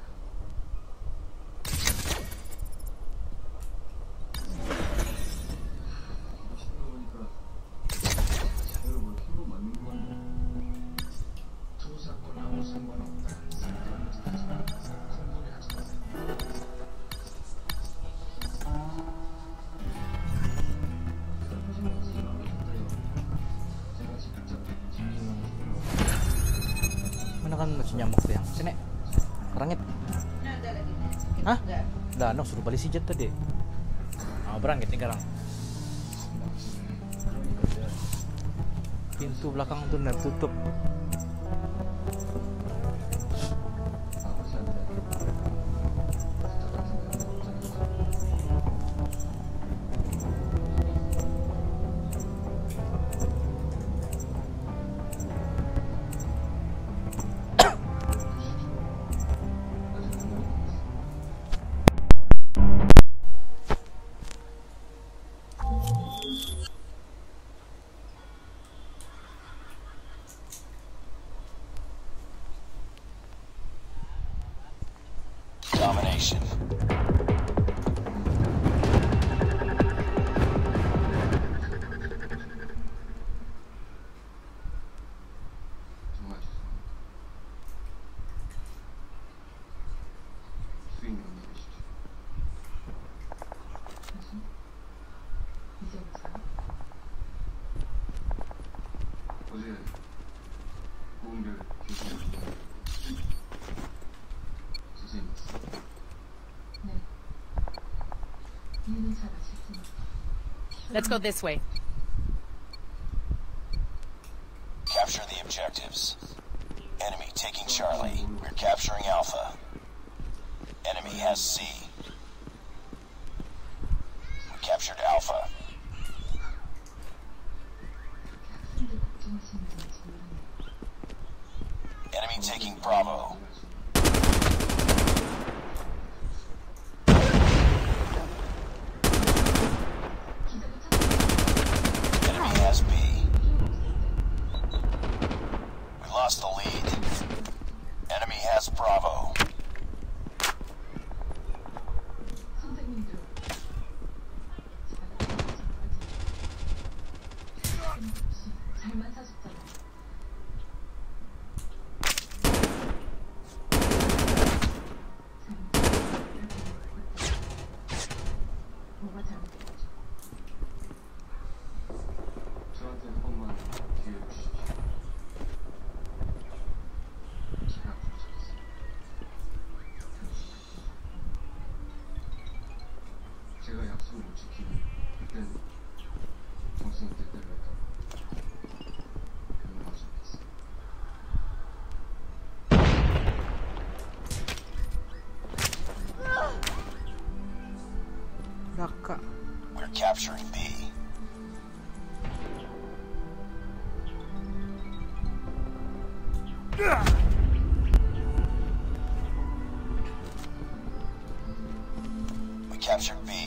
멋있는 거 보니까 제대로 뭘 피고 맞는 거 같네. 두 사건 아무 상관없다. 쓸데없는 짓 하지 마. 헛소리 하지 마. 하지만 지금 안 해준대요. 제가 직접 진심으로 Mana kan masih nyamuk tuh yang sini. Kerangit. Ano, ada lagi na. Sakit Hah? enggak? Dah, no, suruh balik si Jet tadi. Ah, berangkit nih sekarang. Pintu belakang tuh udah tutup. 아버지한테 부탁 같은 거 없잖아. 아직 분명히 있어. Domination. 정말 죄송합니다. 수인이 언니 계시죠? 이제부터 어제 고은별 교수님 선생님 봤어요. 네. 이유는 잘 아시지만 Let's go this way. Capture the objectives. Enemy taking Charlie. We're capturing Alpha. Enemy has C. We captured Alpha. 학생들 걱정하시는 건지 몰랐네요. Enemy taking Bravo. 기자도 찾아서 Enemy has B. We lost the lead. Enemy has Bravo. 선생님들 잘만 사셨잖아요. 뭐가 잘못됐죠? 저한테 한 번만 기회 주십시오. 제가 부르셨어요. 제가 약속을 못 지키면 그땐 정승이 뜻대로 할까 변호할 수 있겠어요. Raka. We're capturing B. We captured B.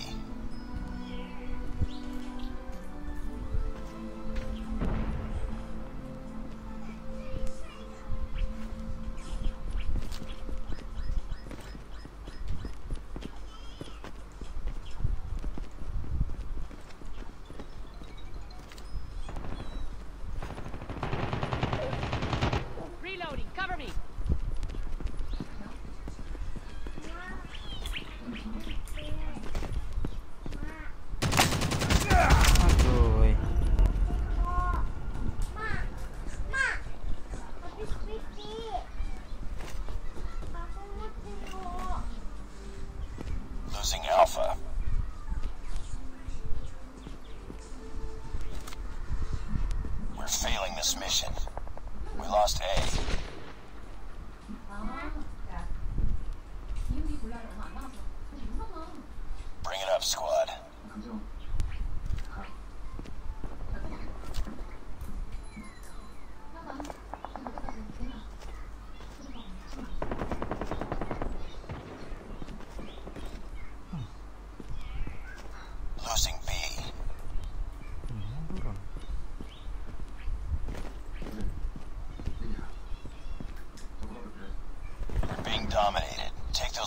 Reloading. Cover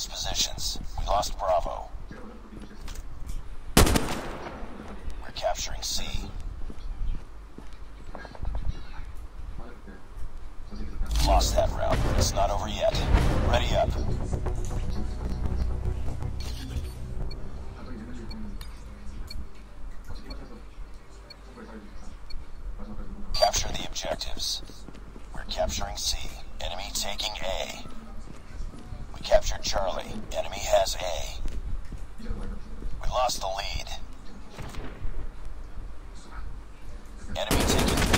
lost positions. We lost Bravo. We're capturing C. Lost that round. It's not over yet. Ready up. Capture the objectives. We're capturing C. Enemy taking A. We captured Charlie. Enemy has A. We lost the lead. Enemy taking B.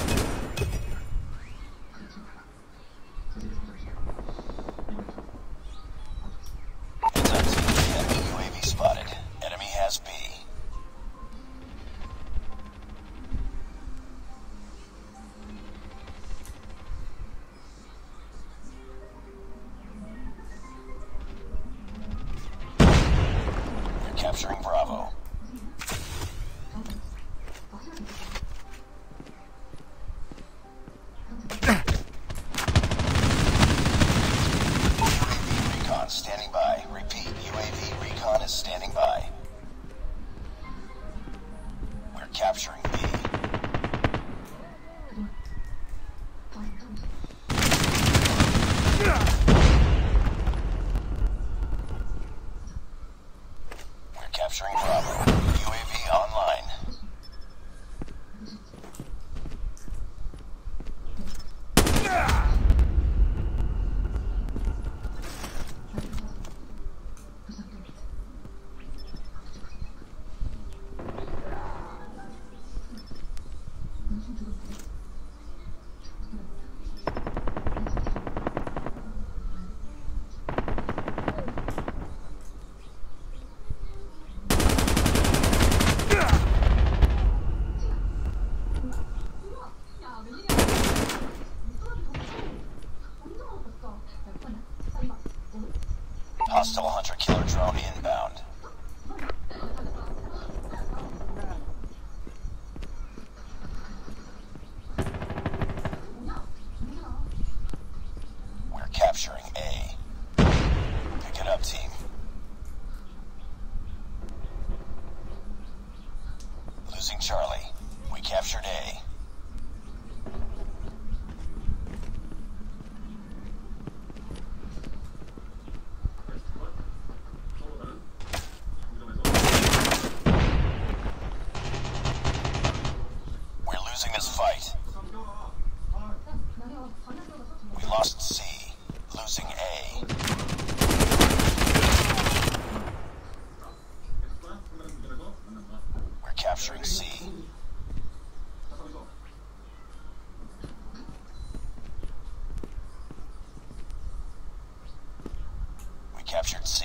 Heads up team. Enemy UAV spotted. Enemy has B. We're capturing Bravo. UAV recon standing by. Repeat, UAV recon is standing by. We're capturing B. We're capturing Bravo. UAV online. Hostile hunter-killer drone inbound. We're capturing A. Pick it up, team. Losing Charlie. We captured A. We're losing this fight. We lost C. Losing A. We're capturing C. We captured C.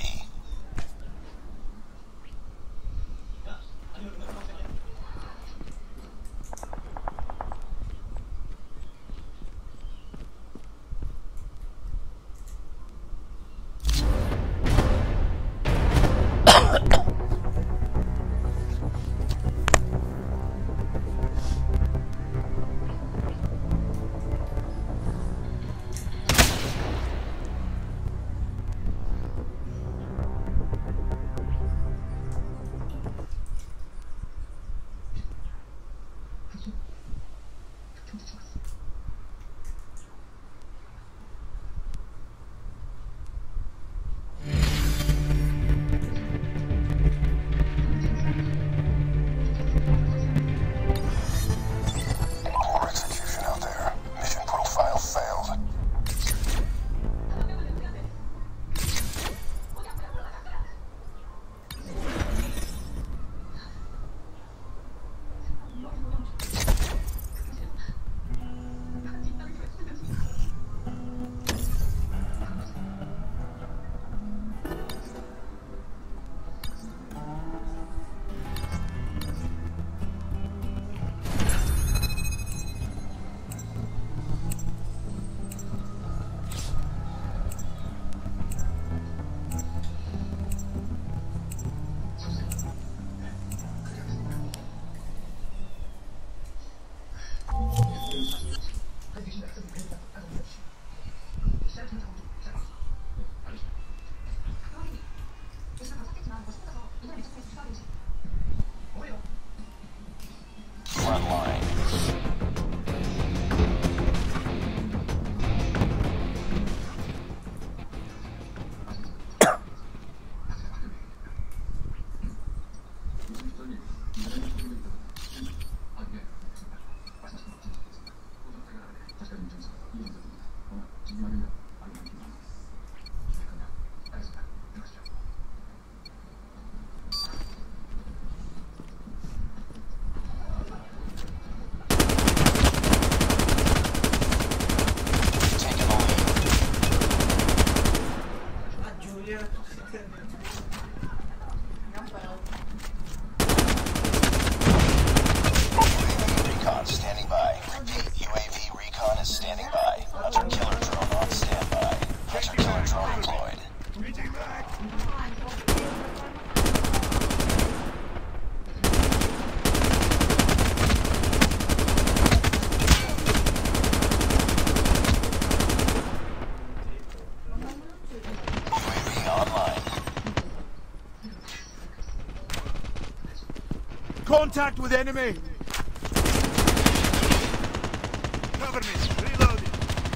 Contact with enemy! Cover me! Reloading!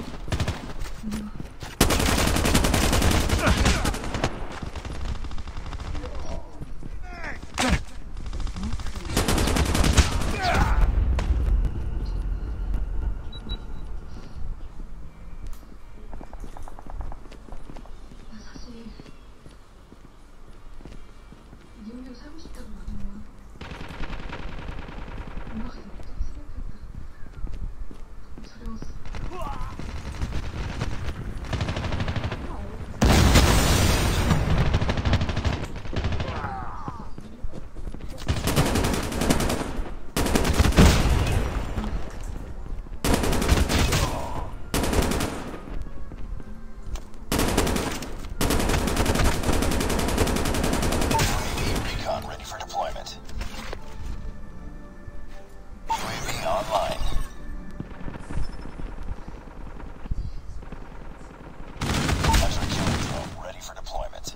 사실 니혼자 살고 싶다고 말하면 엄마가 나 어떻게 생각할까 너무 두려웠어. UAV recon ready for deployment. UAV online. Hunter killer drone ready for deployment.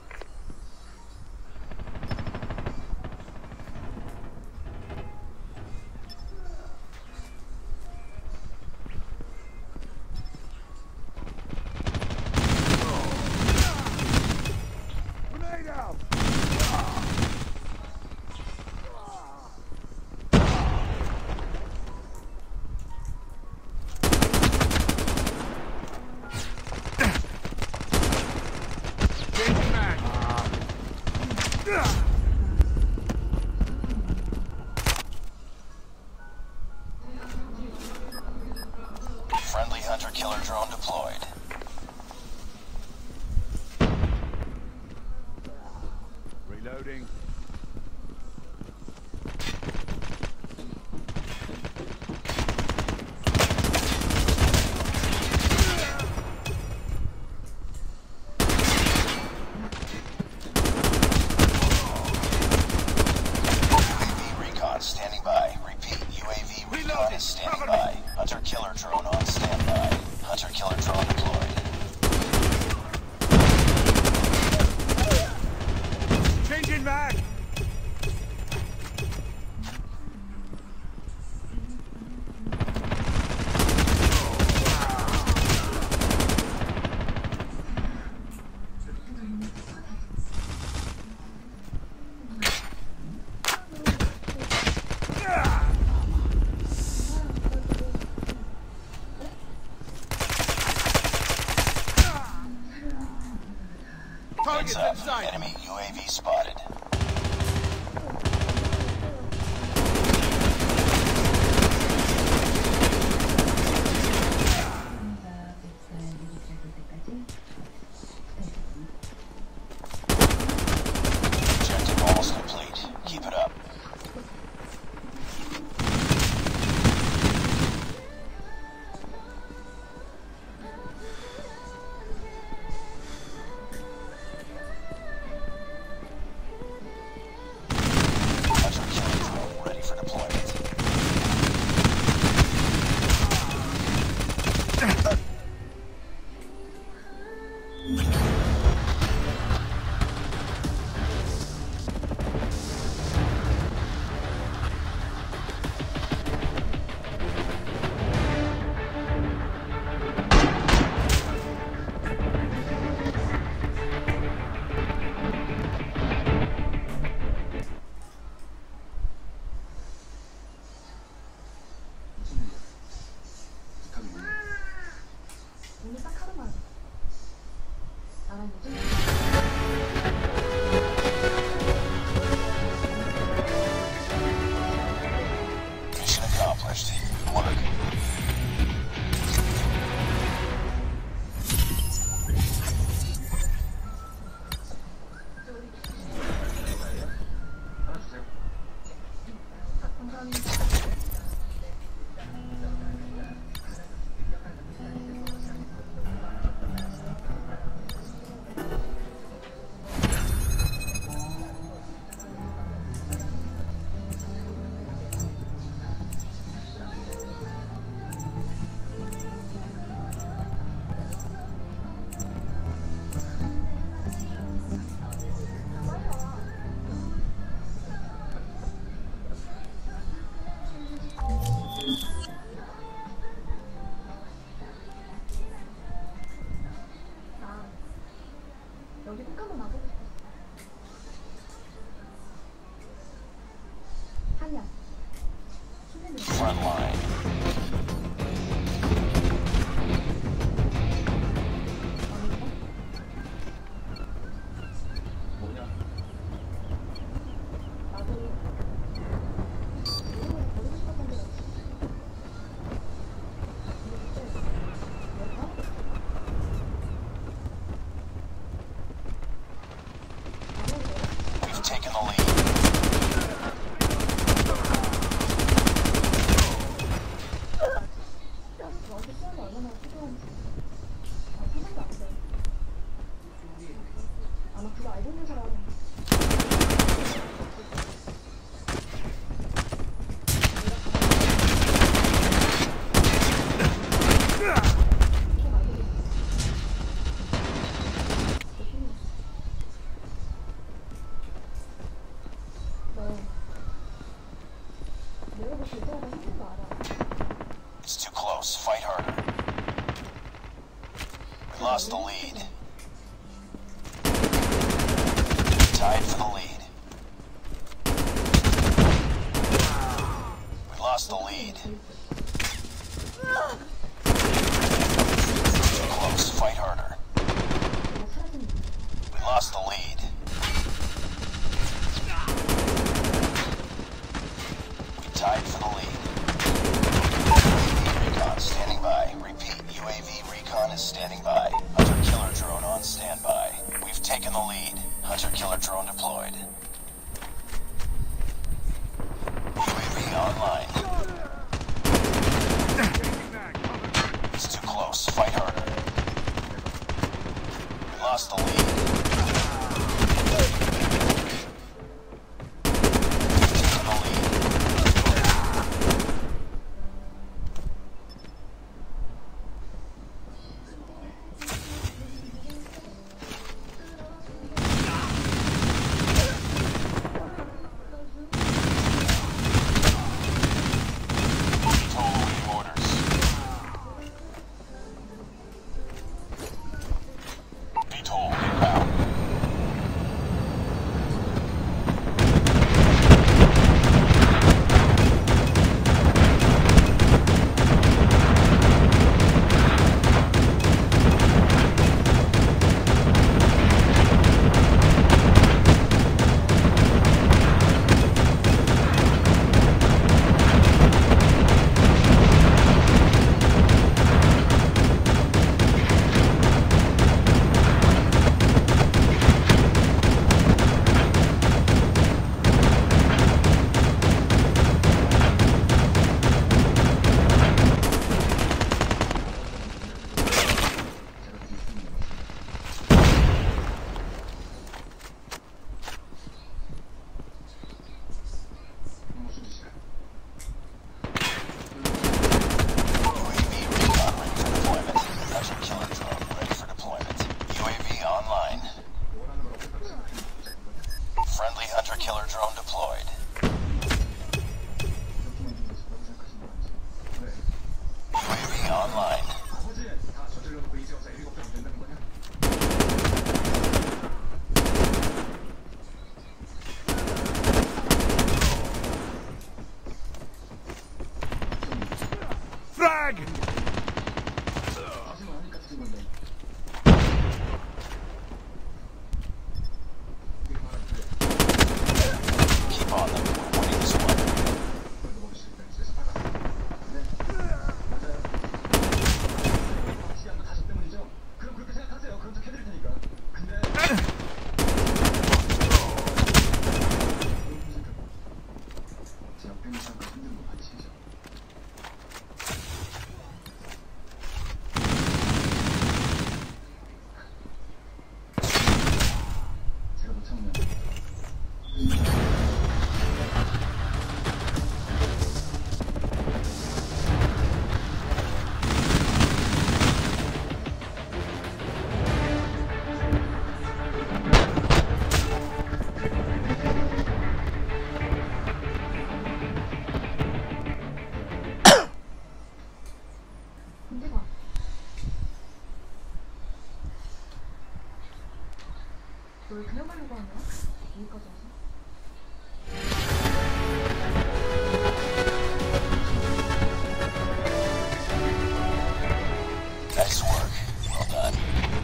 Grenade out! Changing mag! Friendly hunter killer drone deployed. Reloading. UAV recon standing by. Repeat, UAV recon Reloading. is standing Cover me. by. Hunter killer drone on standby. Hunter killer drone deployed. Changing mag! Heads up. Enemy UAV spotted. Objective almost complete. Keep it up. Hunter killer drone ready for deployment. 오늘 딱 하루만 나랑 요즘 Mission accomplished. Good work. 감사합니다. lost the lead. Tied for the lead. We lost the lead. Too close. Fight harder. We lost the lead. We tied for the lead. UAV recon standing by. Repeat, UAV recon is standing by. Hunter-killer drone on standby. We've taken the lead. Hunter-killer drone deployed. UAV online. It's too close. Fight harder. We lost the lead. We've taken the lead. Following orders. VTOL inbound. UAV recon ready for deployment. Hunter-killer drone ready for deployment. UAV online. Friendly hunter-killer drone deployed. UAV online. Frag! Keep on them. We're winning this one. 근데 봐. 널 그냥 가려고 하냐? 여기까지 와서? Nice work. Well done.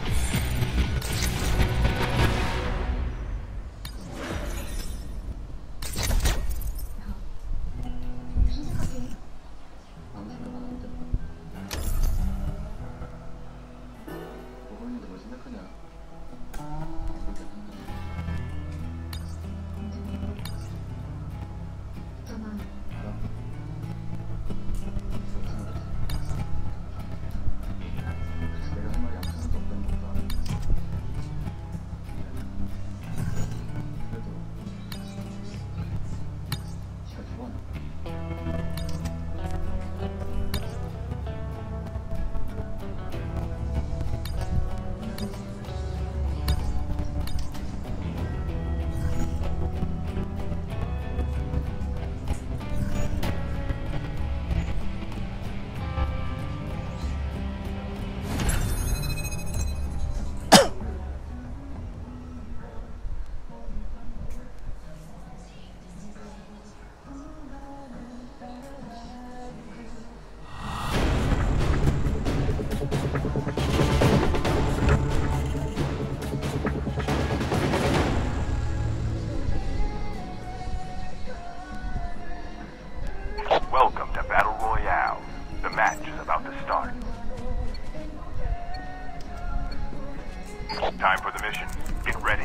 무슨 생각해? 아무 생각 안 하는데. 어머니도 뭘 생각하냐? 그렇게 하는 거지. 있잖아. 알아? 뭘 생각했어? 그래서 내가 할 말이 아무 생각도 없다는 것도 알아. 그래도 네가 좋아하나? Time for the mission. Get ready.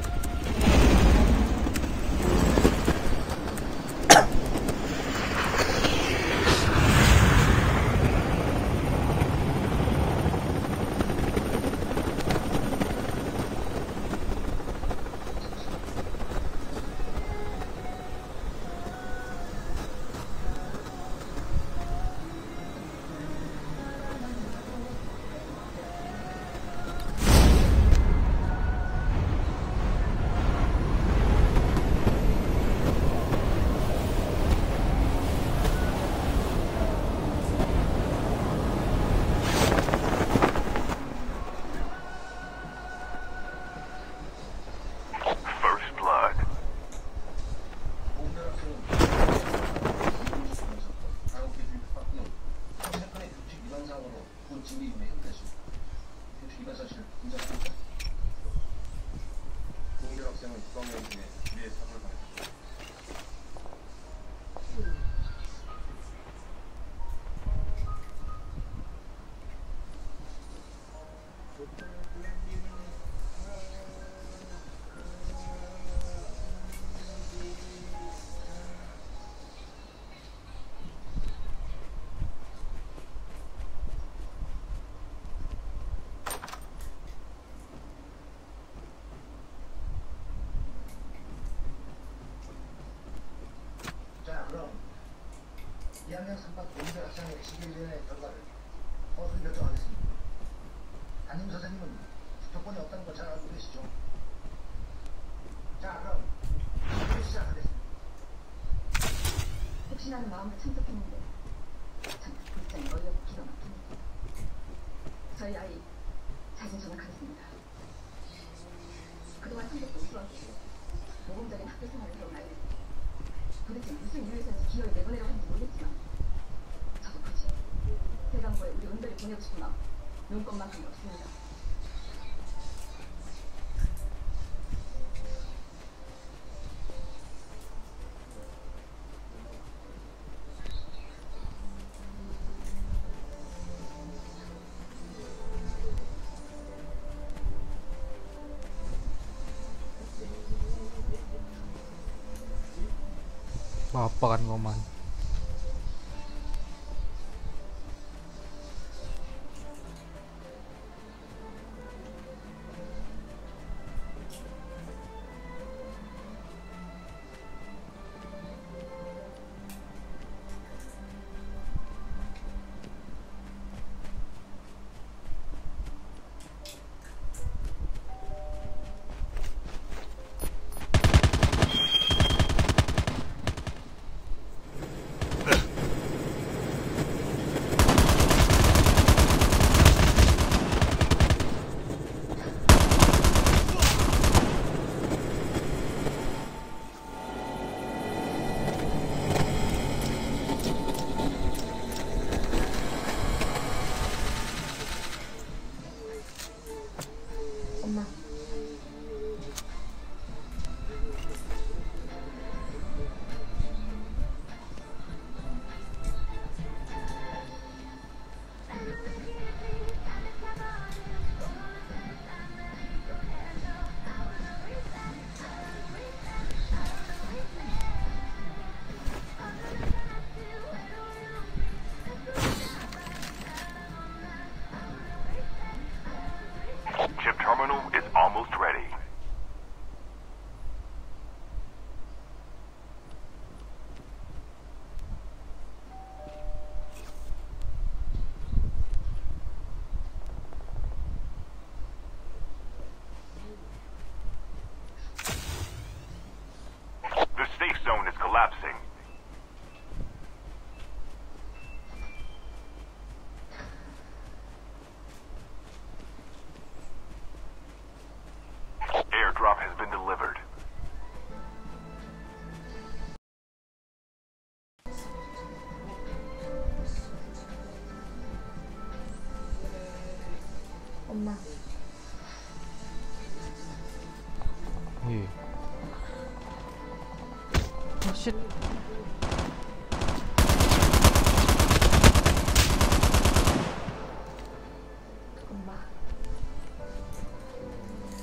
자, 그럼 2학년 3반 공대 학생의 11년의 결과를 어떻게 결정하겠습니다. 담임 선생님은 투표권이 없다는 거 잘 알고 계시죠? 자, 그럼 시작하겠습니다. 혹시나는 마음을 참석했는데 참 굉장히 어이없고 기가 막힙니다. 저희 아이 자진 전학하겠습니다. 그동안 성적도 우수하고 모범적인 학교 생활을 해온 아이들 도대체 무슨 이유에서인지 기어이 내보내려고 하는지 모르겠지만 저도 굳이 대강고에 우리 은별이 보내고 싶은 마음 눈꽃만큼이 없습니다. Apa kan Koman? 엄마. Chip terminal is almost ready. The safe zone is collapsing. Airdrop has been delivered. 엄마. Wih. Oh shit. 엄마.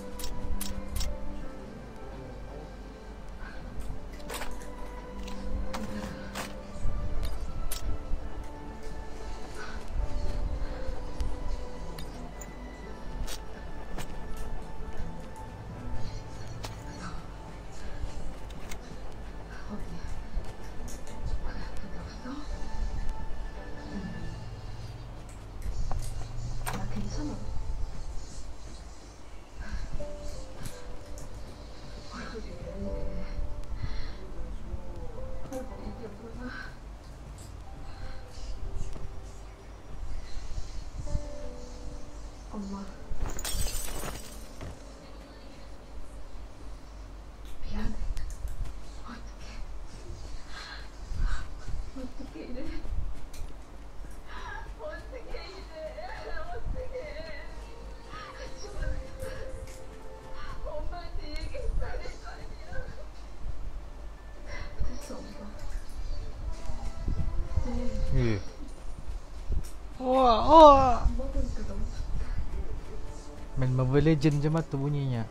Main Mobile Legends je mah tu bunyinya.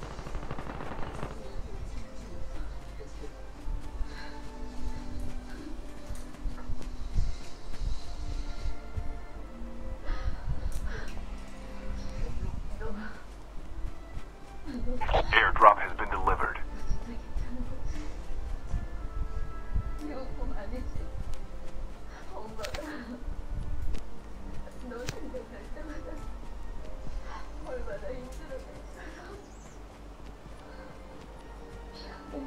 Airdrop has been delivered. 이거 아니지. 엄마가 너 생각할 때마다 얼마나 힘들었겠어. 미안해.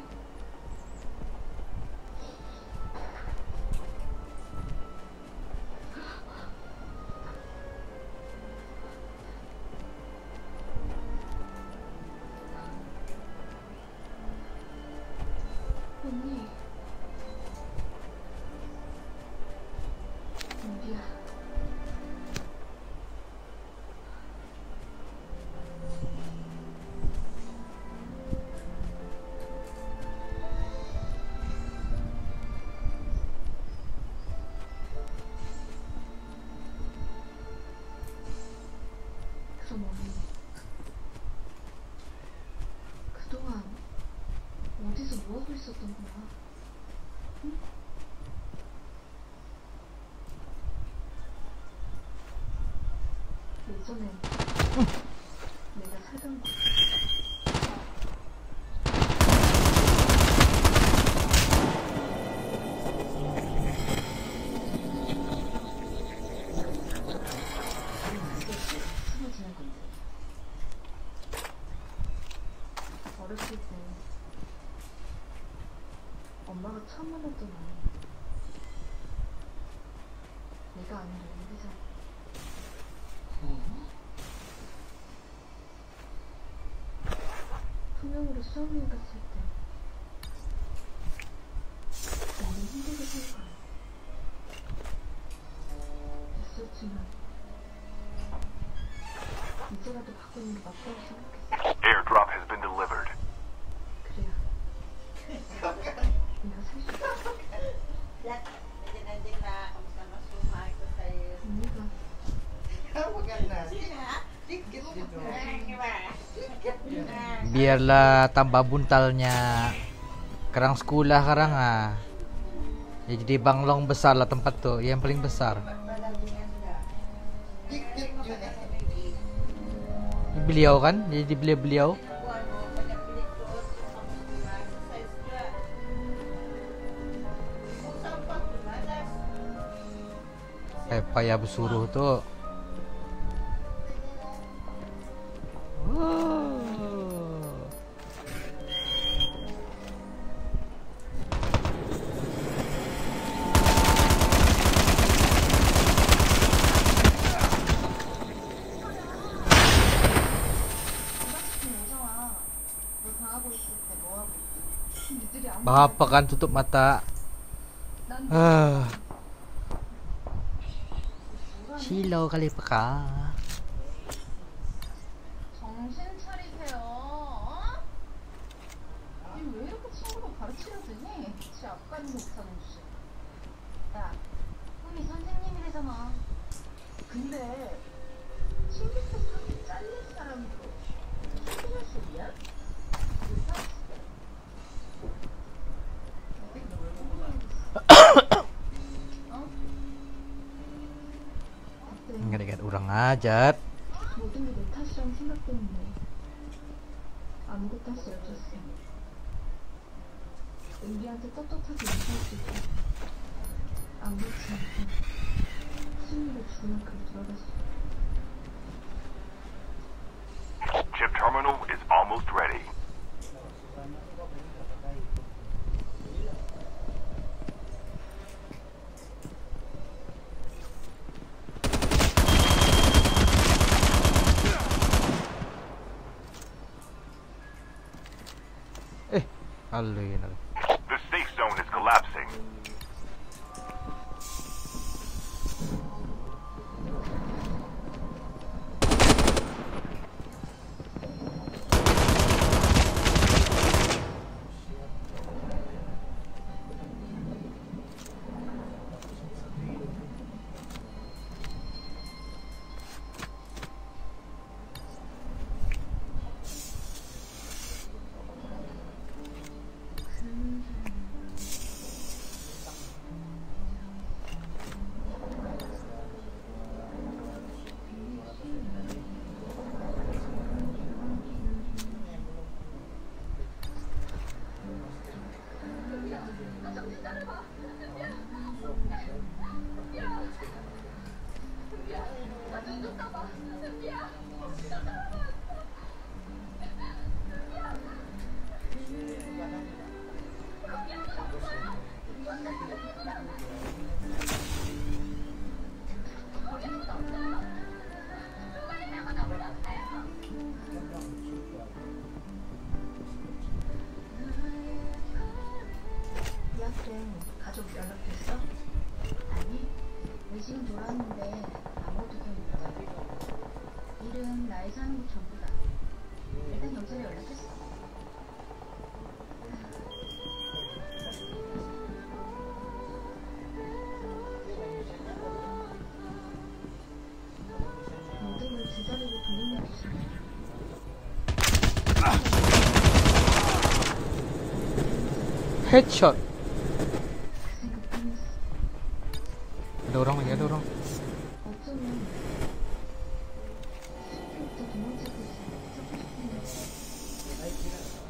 언니. 은비야. 그럼 언니. 그동안 어디서 뭐하고 있었던 거야? 응? 예전에 내가 살던 곳. 숨어 지난 건데. 어렸을 때 엄마가 처음 만났던 아이. 내가 아니라 은비잖아. 통영으로 수학여행 갔을 때 너무 힘들게 산 거야. 애썼지만 이제라도 바꾸는 게 맞다고 생각했어. Airdrop has been delivered. 그래야 내가 살 수 있어. Yak, nandiyan na. Kamusta na sumay ko sa'yo? 언니가 Maganda. Sige na. Dikit dito. Biarlah tambah buntalnya kerang sekolah sekarang ah. Ya jadi banglong besar lah tempat tuh, yang paling besar. Beliau kan, jadi beliau. Payah bersuruh tuh. Bapak kan tutup mata. Silau kali peka. 정신 차리세요. 어? 왜 이렇게 친구가 가르치려 드니? 지 앞가림도 못하는 주제. 야, 꿈이 선생님이래잖아. 근데 친구도 사기 잘릴 사람도 소리할 소리야? Ingat-ingat orang ajat. 모든 게 내 탓이라는 생각 때문에 아무것도 할 수 없었어. 은비한테 떳떳하게 얘기할 수 있고 아무렇지 않게 수미를 죽을 만큼 돌아갔어. Chip terminal is almost ready. Alin. The safe zone is collapsing. 나에서 하는 거 전부다. 일단 경찰에 연락했어. 모든 걸 제자리로 돌려놓기 시작해. Headshot. 그 생각뿐이었어. Ada orang lagi, ada orang. 어쩌면 숲부터 도망치고 있어. 찾고 싶은데.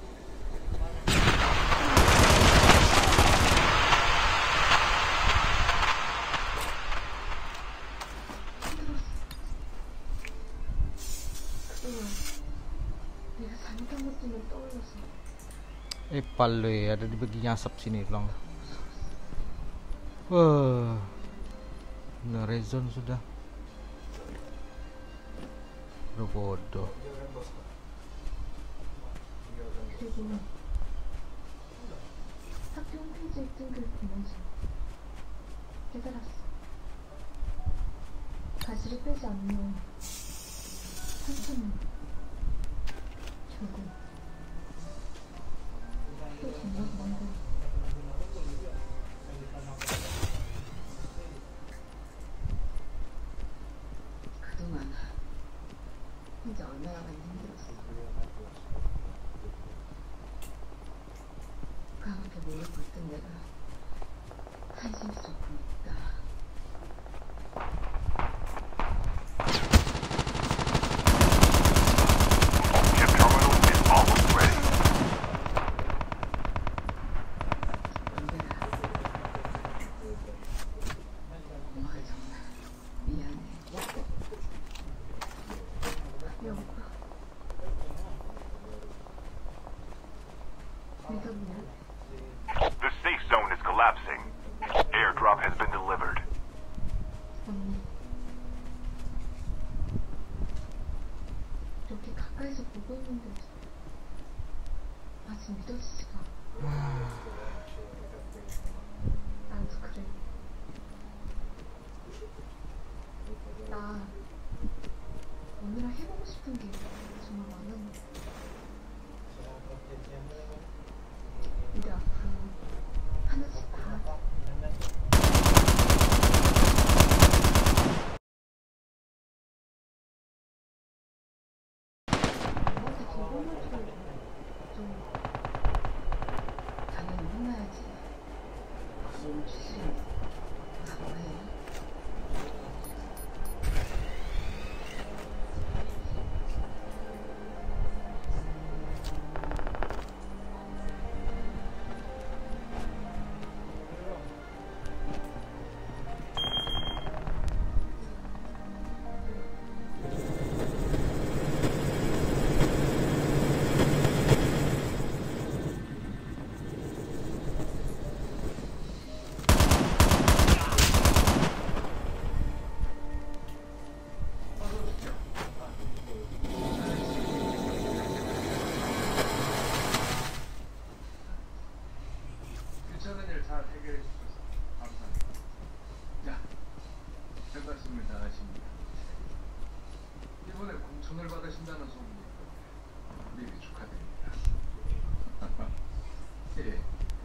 그동안 내가 잘못한 것들만 떠올려서 Paloi, ada di bagian asap sini lang. Wah. Udah rezon sudah. Udah bodoh. 그리고 학교 홈페이지에 뜬 글 보면서 깨달았어. 가시를 빼지 않으면 상처는 결국 또 정말 만들어. 그동안 혼자 얼마나 많이 힘들었어. 까맣게 몰려고 있던 내가 한심 쏟고 있다. Chip terminal is almost ready. 은별아, 엄마가 정말 미안해. 여보가 내가 미안해. The safe zone is collapsing. Airdrop has been delivered. 언니, 이렇게 가까이서 보고 있는데도 아직 믿어지지가 않아. 나도 그래. 나 언니랑 해보고 싶은 게 정말 많았는데 우리 앞으로 하나씩 다 하자. 엄마한테 개봉을 좀 당연히 혼나야지. 몸 주시면 뭐해. 귀찮은 일 잘 해결해 주셔서 감사합니다. 자, 별 말씀을 다 하십니다. 이번에 공천을 받으신다는 소문이 있거든요. 미리 축하드립니다. 예.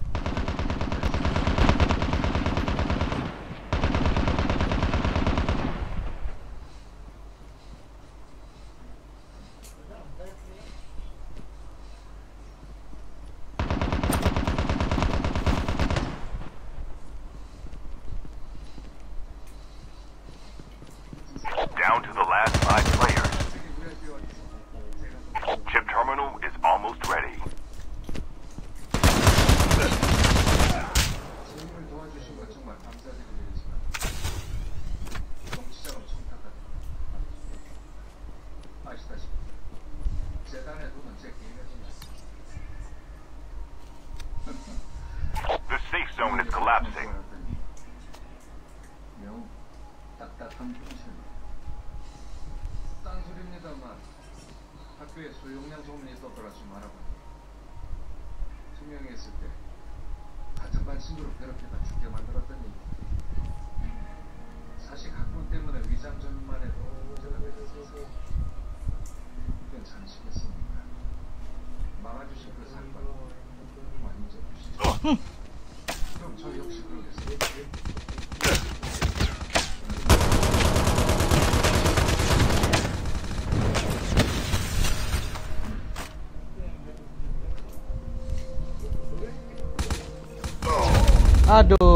Down to the last 5 players. Chip terminal is almost ready. 재임을 도와주신 것 정말 감사드리지만 정치자금 청탁까지 아시다시피 재단의 돈은 제 개인의 돈이었습니다. The safe zone is collapsing. 명 딱딱한 분이십니다. 딴소리입니다만 학교에 소용량 소문이 있었더라 좀 알아보니 투명했을 때 같은 반 친구를 괴롭히다 죽게 만들었던 얘기. 사실 학부 때문에 위장 전문만 해도 문제가 되었었어. Aduh.